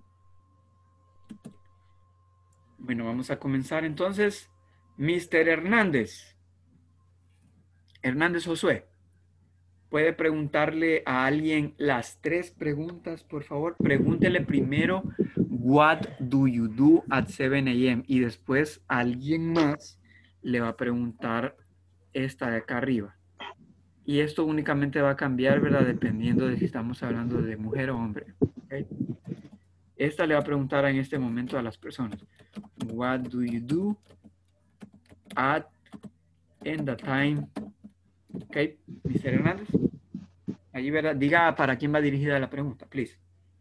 Bueno, vamos a comenzar entonces. Mr. Hernández. Hernández Josué. ¿Puede preguntarle a alguien las 3 preguntas, por favor? Pregúntele primero, what do you do at 7 a.m.? Y después alguien más le va a preguntar esta de acá arriba. Y esto únicamente va a cambiar, ¿verdad? Dependiendo de si estamos hablando de mujer o hombre. ¿Okay? Esta le va a preguntar en este momento a las personas. What do you do at in the time? Ok, Mr. Hernández. Allí verá, diga para quién va dirigida la pregunta, please.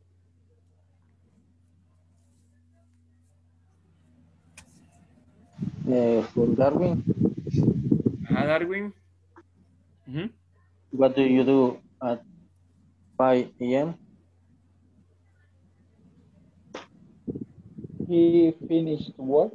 For Darwin. Darwin. What do you do at 5 a.m.? He finished work.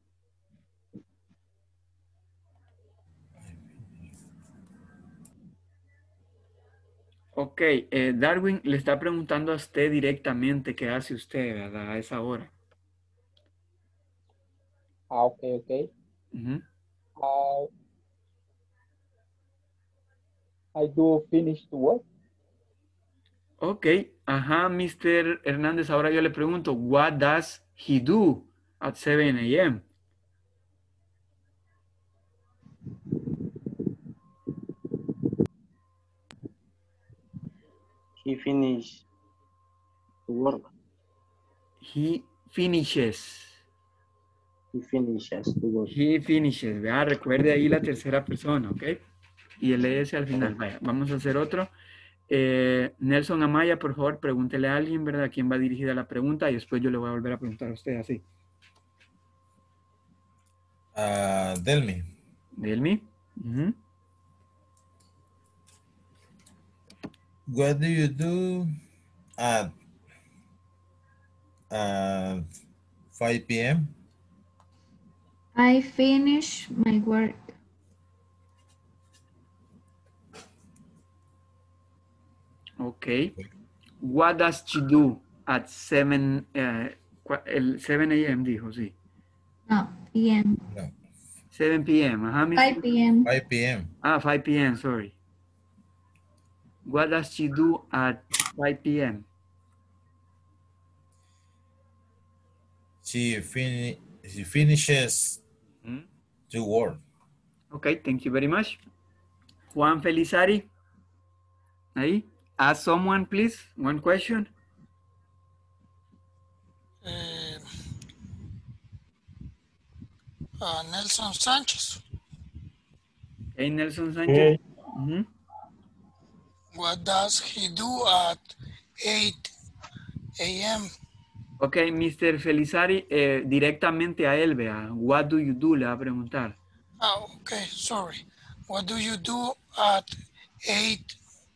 Ok, Darwin le está preguntando a usted directamente qué hace usted, ¿verdad? A esa hora. Okay. I do finish to work. Ok, ajá, Mr. Hernández, ahora yo le pregunto, what does he do at 7 a.m.? He finished to work. He finishes. He finishes to work. He finishes, ¿verdad? Recuerde ahí la tercera persona, ¿ok? Y el ES al final. Vaya, vamos a hacer otro. Nelson Amaya, por favor, pregúntele a alguien, ¿verdad? ¿A quién va dirigida la pregunta? Y después yo le voy a volver a preguntar a usted así. Delmi. Delmi. What do you do at 5 p.m.? I finish my work. Okay. What does she do at 7 a.m. dijo, sí. No, p.m. No. 7 p.m. 5 p.m. 5 p.m. 5 p.m. Sorry. What does she do at 5 p.m.? She finishes to work. Okay, thank you very much. Juan Felizari. Ahí. Ask someone, please. One question. Nelson Sanchez. Hey, Nelson Sanchez. Okay. What does he do at 8 a.m.? Ok, Mr. Felizari, directamente a él, vea. What do you do? Le va a preguntar. Oh, okay, sorry. What do you do at 8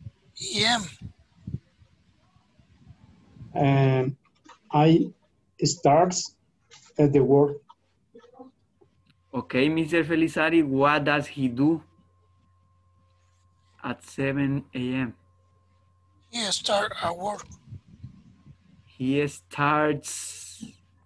a.m.? I start at the work. Okay, Mr. Felizari, what does he do at 7 a.m.? He starts at work. He starts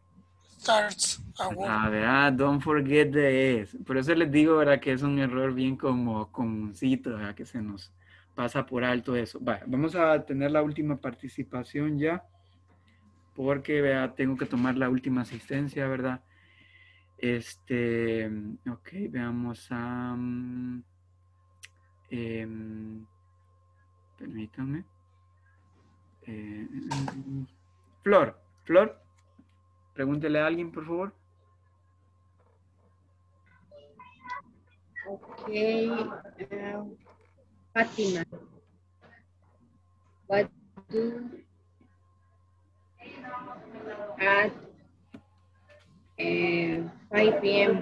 at work. A ver, don't forget the S. Por eso les digo, ¿verdad? Que es un error bien como comuncito, ¿verdad? Que se nos pasa por alto eso. Vale, vamos a tener la última participación ya. Porque, vea, tengo que tomar la última asistencia, ¿verdad? Ok, veamos a... permítanme. Flor, pregúntele a alguien, por favor. Ok, Fátima. What do at 5 p.m.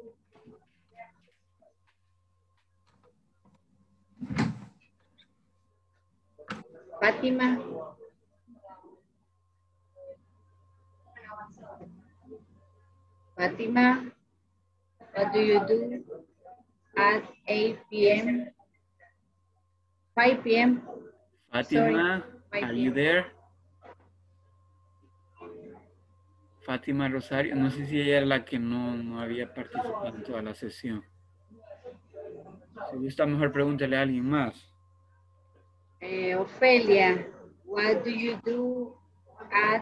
Fátima. Fátima, what do you do at 8 p.m.? 5 p.m. Fátima, Sorry, 5 are you there? Fátima Rosario, no sé si ella era la que no había participado en toda la sesión. Si gusta, mejor pregúntele a alguien más. Ofelia, what do you do at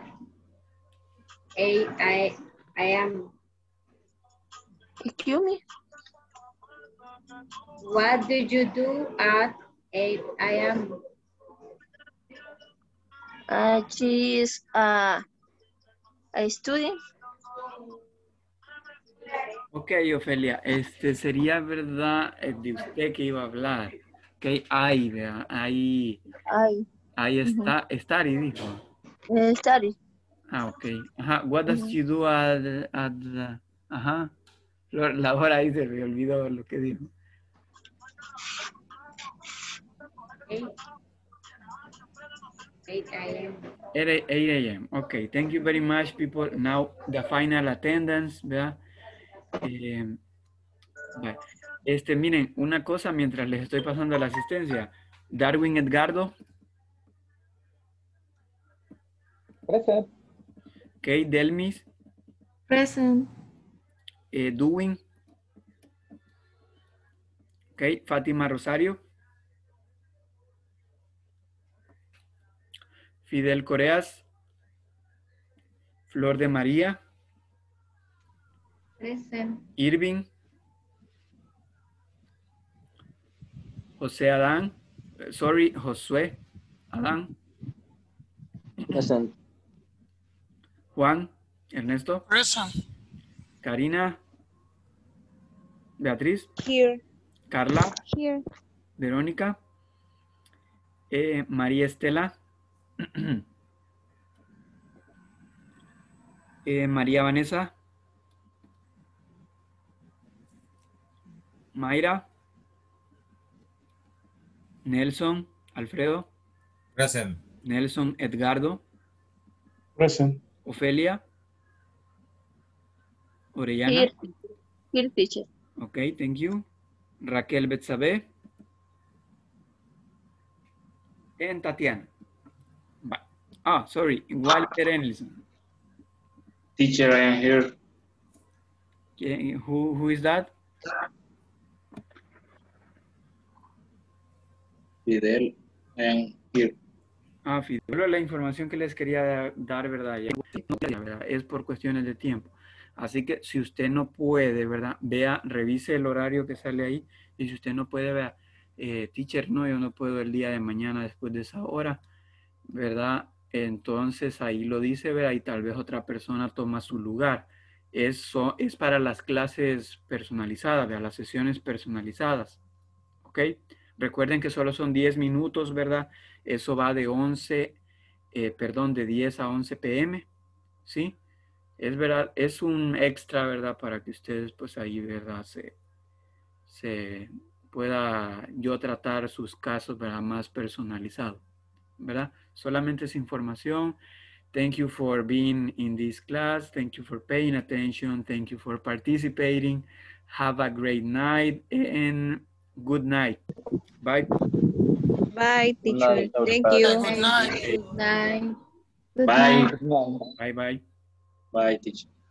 8 a.m.? Excuse me? What do you do at 8 a.m.? She is a student. Ok, Ofelia, sería verdad de usted que iba a hablar. Ok, ahí, vea, ahí está, study, dijo. Study. Ah, ok. Ajá, what does you do at the, ajá. La hora ahí se me olvidó lo que dijo. 8 a.m. 8 a.m. Okay, thank you very much, people. Now, the final attendance, ¿verdad? Vale. Miren, una cosa mientras les estoy pasando la asistencia. Darwin Edgardo. Present. Ok, Delmis. Present. Duwin. Ok, Fátima Rosario. Fidel Coreas. Flor de María. Present. Irving. José Adán. Sorry, Josué Adán. Present. Juan Ernesto. Present. Karina. Beatriz. Here. Carla. Here. Verónica. María Estela. María Vanessa. Mayra. Nelson. Alfredo. Present. Nelson Edgardo. Present. Ofelia. Orellana. Here, teacher. Ok, thank you. Raquel Betsabe. And Tatiana. Sorry. Walter Enelson. Teacher, I am here. Who is that? Fidel, I am here. Fidel, la información que les quería dar, ¿verdad? ¿verdad? Es por cuestiones de tiempo. Así que si usted no puede, ¿verdad? Vea, revise el horario que sale ahí. Y si usted no puede, vea, teacher, no, yo no puedo el día de mañana después de esa hora, ¿verdad? Entonces ahí lo dice, ¿verdad? Y tal vez otra persona toma su lugar. Eso es para las clases personalizadas, ¿verdad? Las sesiones personalizadas, ¿ok? Recuerden que solo son 10 minutos, ¿verdad? Eso va de 10 a 11 p.m., ¿sí? Es verdad, es un extra, ¿verdad? Para que ustedes, pues ahí, ¿verdad? Se pueda yo tratar sus casos, ¿verdad? Más personalizado, ¿verdad? Solamente es información. Thank you for being in this class. Thank you for paying attention. Thank you for participating. Have a great night and good night. Bye. Bye, Good teacher. night, Thank everybody. you. Good night. Good night. Good Bye. night. Good night. Bye, bye. Bye, teacher.